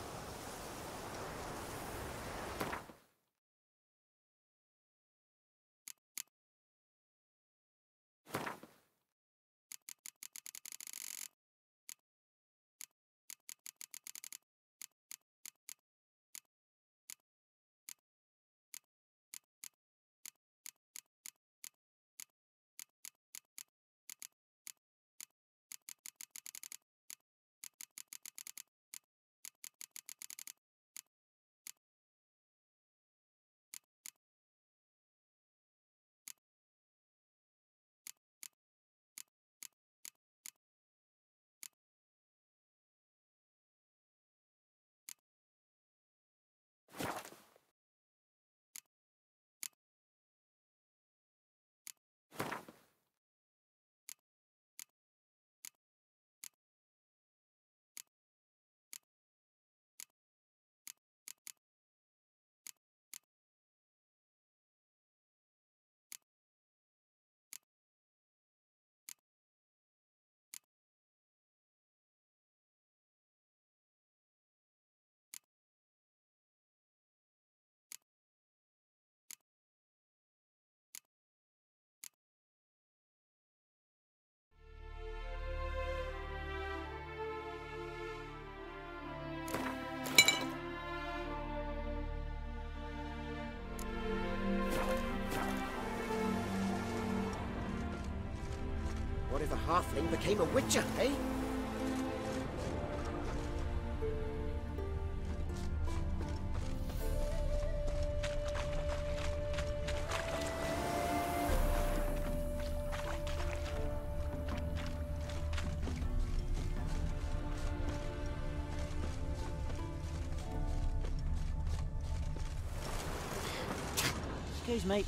What if a halfling became a witcher, eh? Excuse me.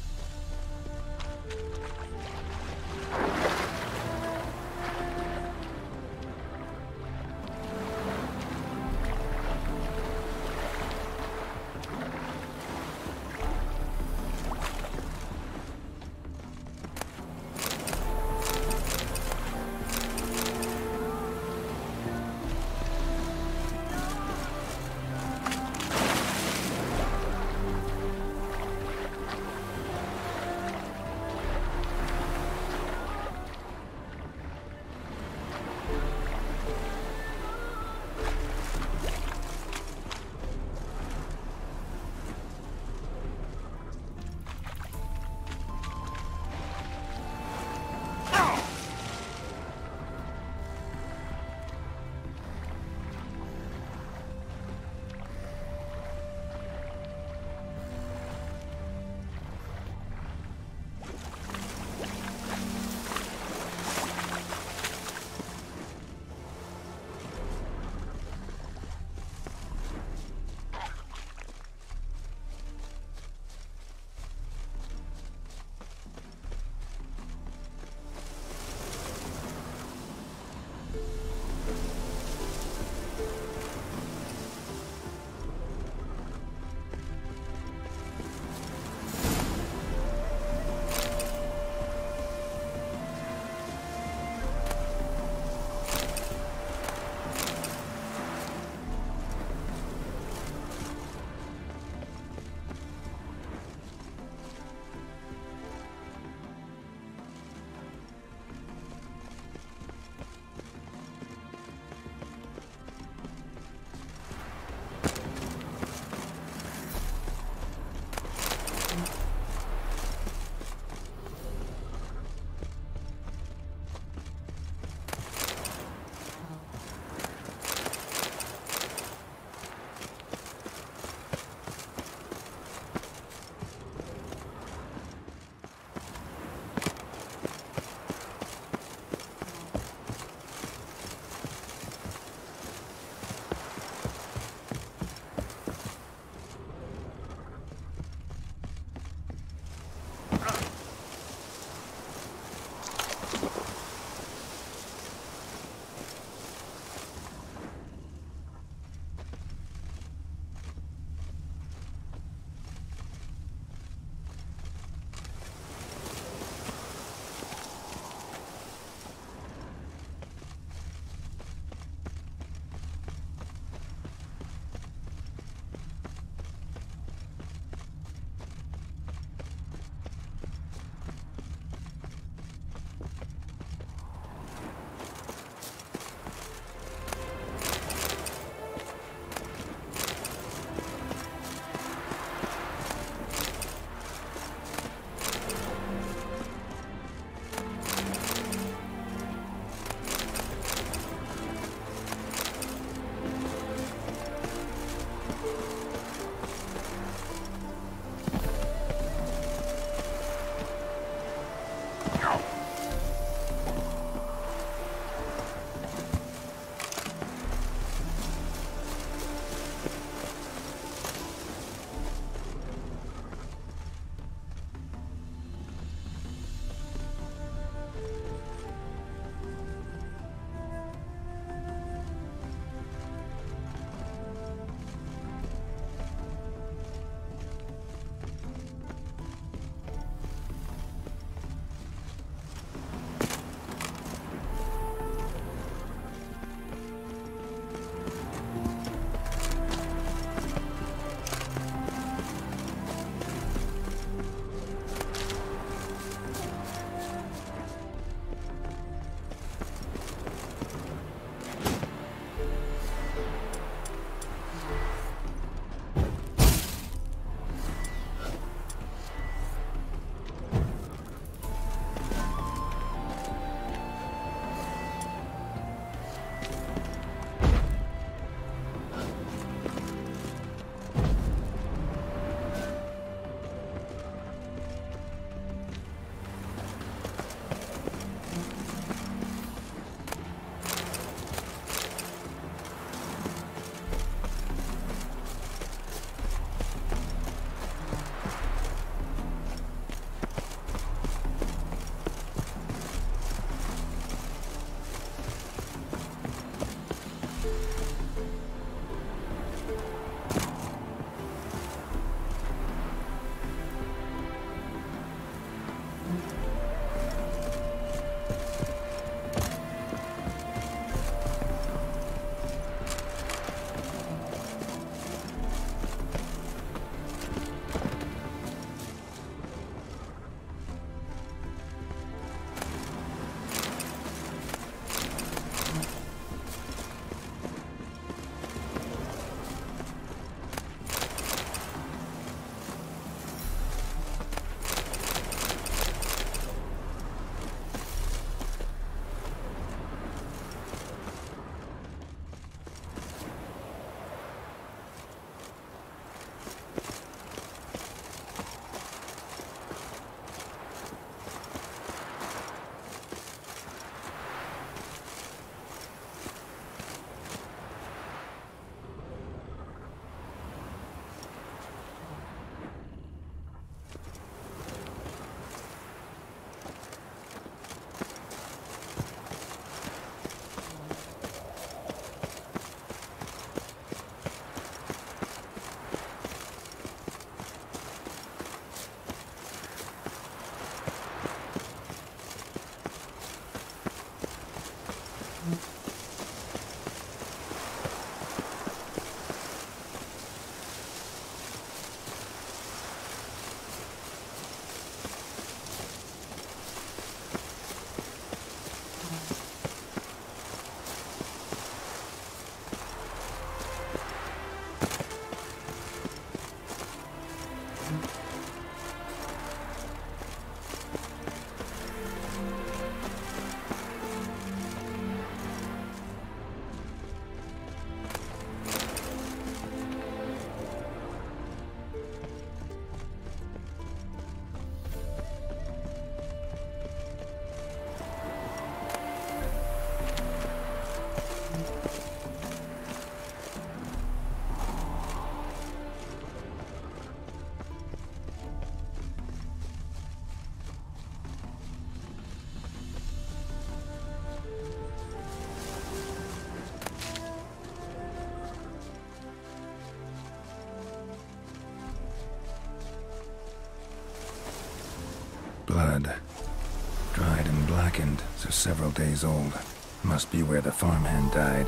Blood. Dried and blackened, so several days old. Must be where the farmhand died.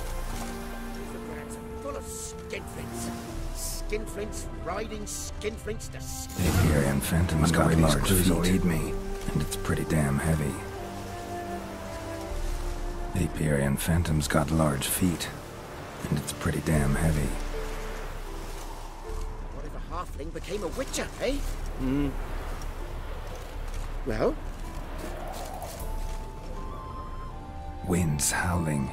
Full of skinflints. Skinflints riding skinflints to skin. The Empyrean Phantom's got large feet. Will lead me, and it's pretty damn heavy. The Empyrean Phantom's got large feet, and it's pretty damn heavy. What if a halfling became a witcher, eh? Hmm. Well? Winds howling.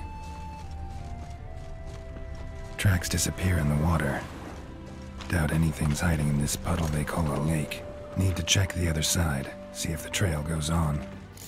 Tracks disappear in the water. Doubt anything's hiding in this puddle they call a lake. Need to check the other side, see if the trail goes on.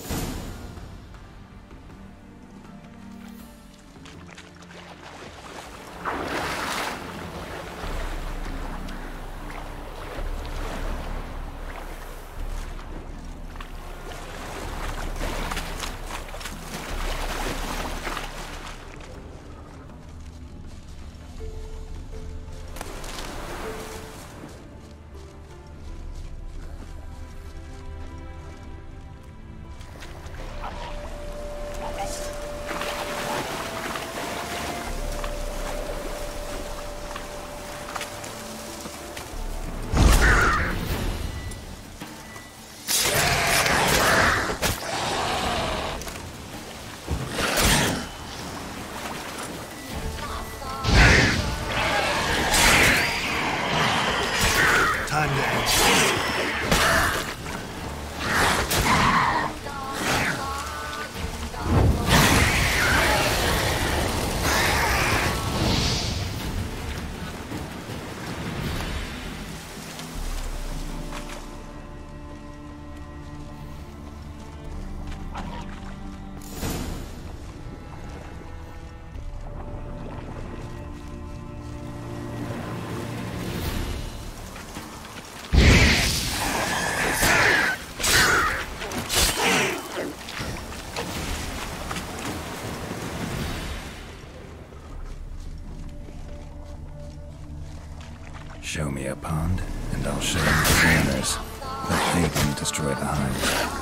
Show me a pond, and I'll show you the runners. Let Fabian destroy the hive.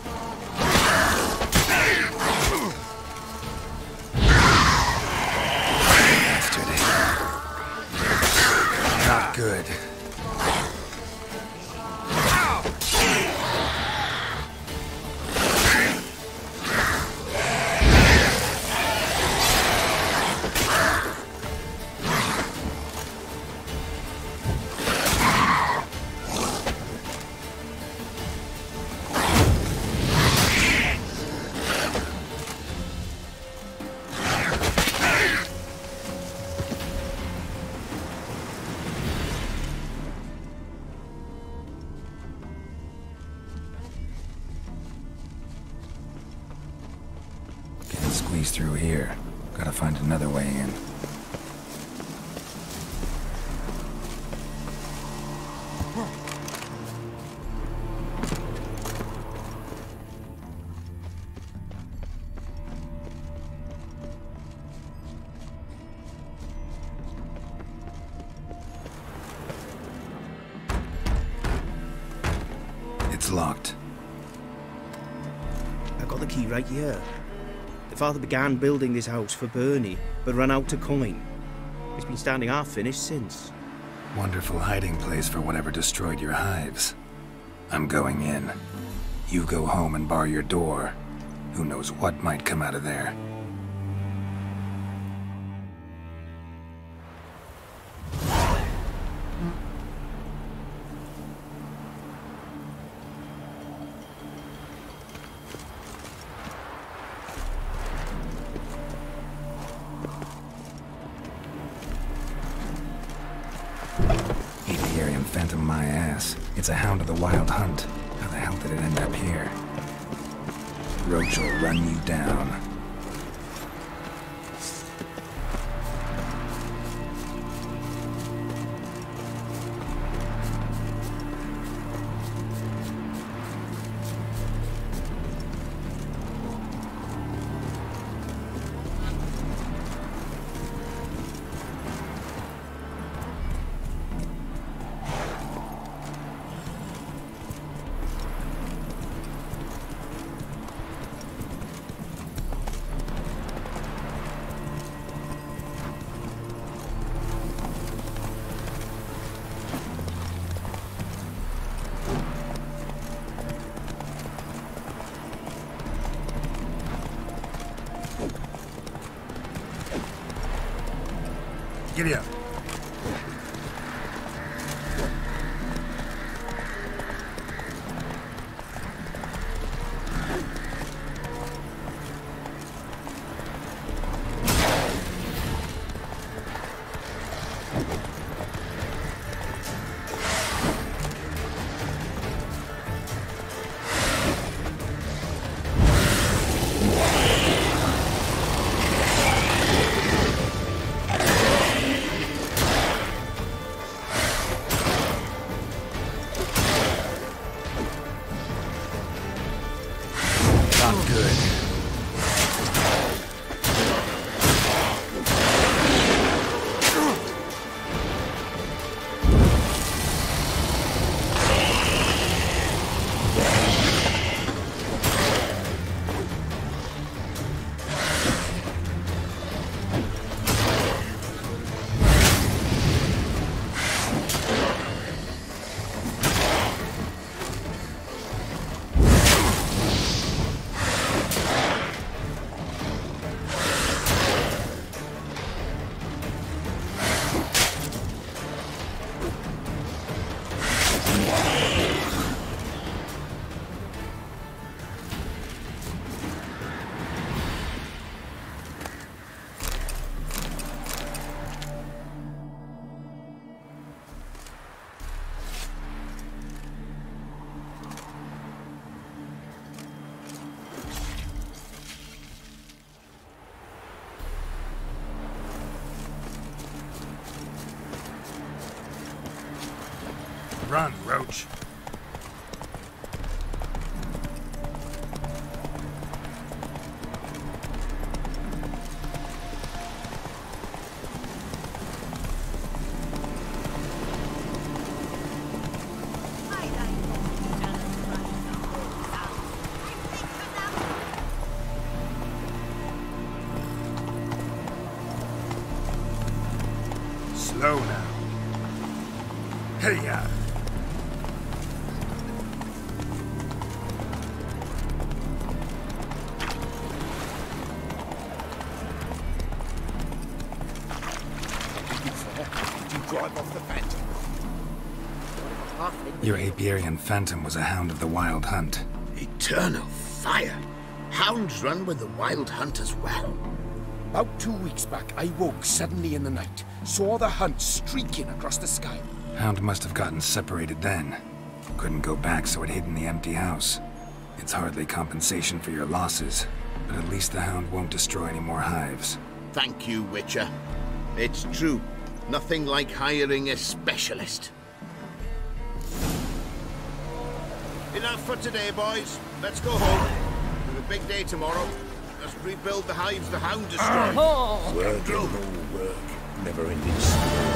Bastard. Not good. Squeeze through here. Gotta find another way in. It's locked. I got the key right here. The father began building this house for Bernie, but ran out of coin. It's been standing half finished since. Wonderful hiding place for whatever destroyed your hives. I'm going in. You go home and bar your door. Who knows what might come out of there. phantom my ass. It's a hound of the Wild Hunt. How the hell did it end up here? Roach will run you down. Giddy up. Run, Roach. Slow now. Hey-ya! Drive off the Phantom. Your Apiarian Phantom was a hound of the Wild Hunt. Eternal fire! Hounds run with the Wild Hunt as well. About two weeks back, I woke suddenly in the night, saw the hunt streaking across the sky. Hound must have gotten separated then. Couldn't go back, so it hid in the empty house. It's hardly compensation for your losses, but at least the hound won't destroy any more hives. Thank you, Witcher. It's true. Nothing like hiring a specialist. Enough for today, boys. Let's go home. We have a big day tomorrow. Let's rebuild the hives the hound destroyed. Oh. Work and more work. Never ending story.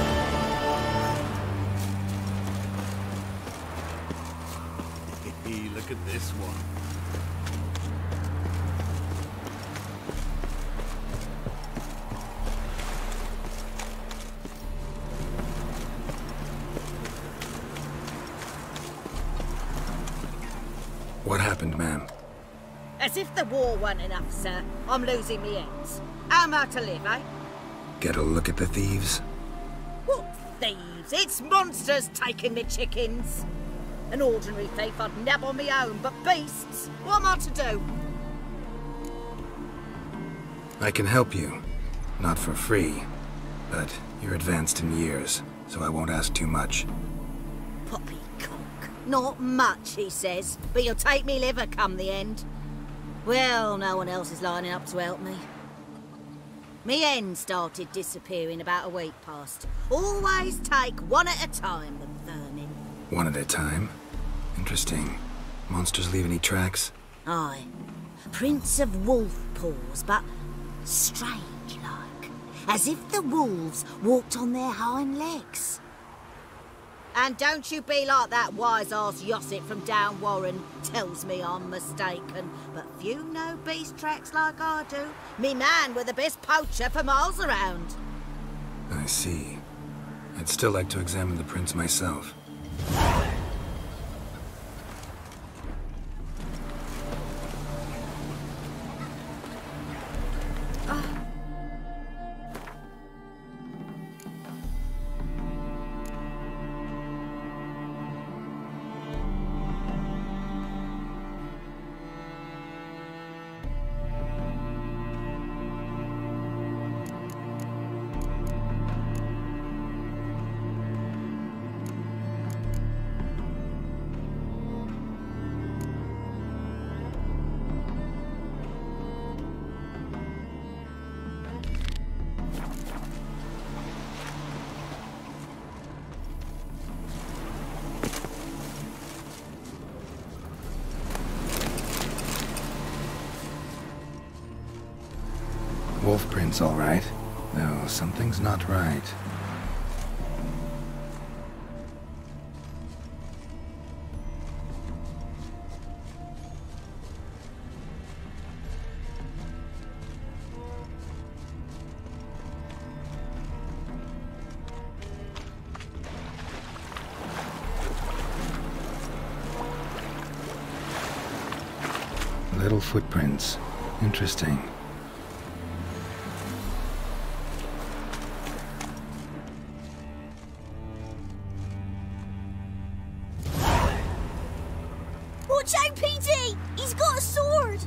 Look at this one. What happened, ma'am? As if the war weren't enough, sir. I'm losing me ends. How am I to live, eh? Get a look at the thieves? What thieves? It's monsters taking me chickens. An ordinary thief I'd nab on my own, but beasts? What am I to do? I can help you. Not for free, but you're advanced in years, so I won't ask too much. Not much, he says, but you'll take me liver come the end. Well, no one else is lining up to help me. Me hen started disappearing about a week past. Always take one at a time, the vermin. One at a time? Interesting. Monsters leave any tracks? Aye. Prints of wolf paws, but strange-like. As if the wolves walked on their hind legs. And don't you be like that wise-ass Yossit from down Warren tells me I'm mistaken. But few know beast tracks like I do. Me man were the best poacher for miles around. I see. I'd still like to examine the prints myself. Wolf prints, all right. Though something's not right. Little footprints. Interesting. Watch out, P T! He's got a sword!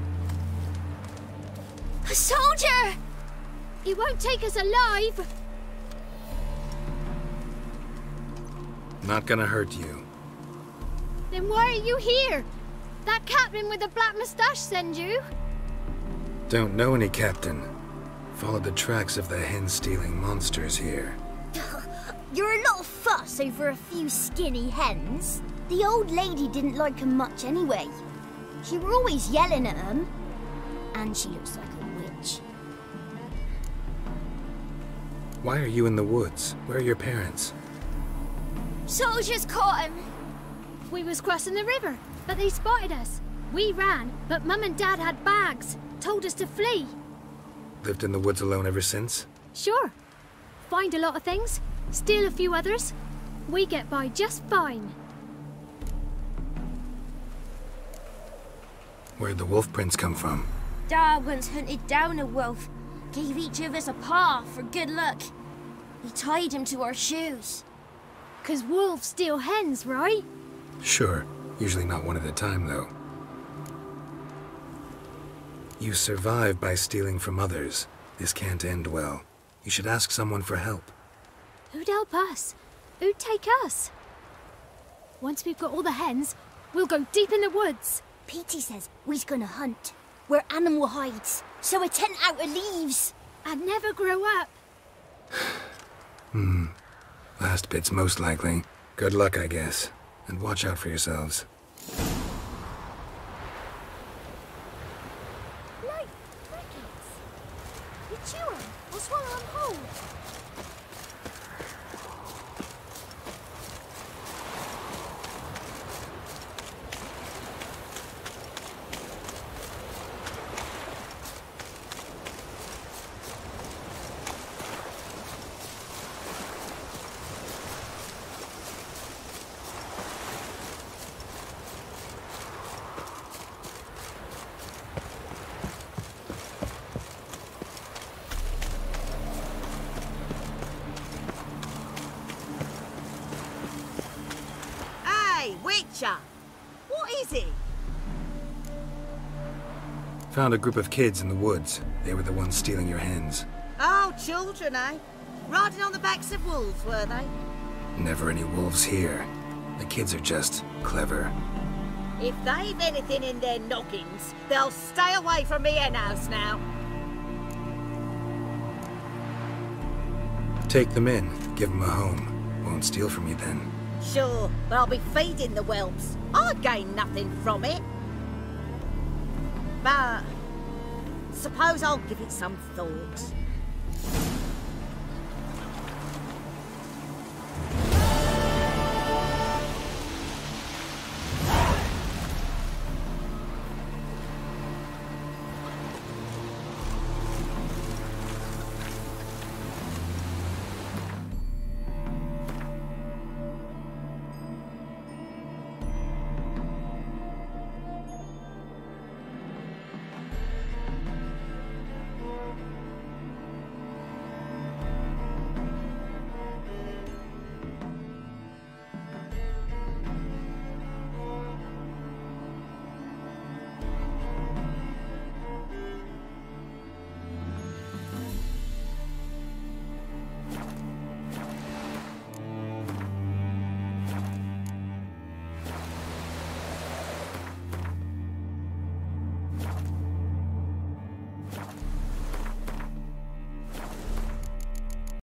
A soldier! He won't take us alive! Not gonna hurt you. Then why are you here? That captain with the black moustache send you? Don't know any captain. Followed the tracks of the hen-stealing monsters here. You're a little fuss over a few skinny hens. The old lady didn't like 'em much anyway. She were always yelling at 'em. And she looks like a witch. Why are you in the woods? Where are your parents? Soldiers caught him. We was crossing the river, but they spotted us. We ran, but Mum and Dad had bags. Told us to flee. Lived in the woods alone ever since? Sure. Find a lot of things, steal a few others. We get by just fine. Where'd the wolf prints come from? Dad once hunted down a wolf. Gave each of us a paw for good luck. He tied him to our shoes. 'Cause wolves steal hens, right? Sure. Usually not one at a time, though. You survive by stealing from others. This can't end well. You should ask someone for help. Who'd help us? Who'd take us? Once we've got all the hens, we'll go deep in the woods. P T says we's gonna hunt. Where animal hides. So a tent out of leaves. I'd never grow up. Hmm. Last bit's most likely. Good luck, I guess. And watch out for yourselves. Like crickets. You chew 'em or swallow 'em whole. Witcher! What is it? Found a group of kids in the woods. They were the ones stealing your hens. Oh, children, eh? Riding on the backs of wolves, were they? Never any wolves here. The kids are just clever. If they've anything in their noggins, they'll stay away from me hen house now. Take them in, give them a home. Won't steal from you then. Sure, but I'll be feeding the whelps. I gain nothing from it. But suppose I'll give it some thought.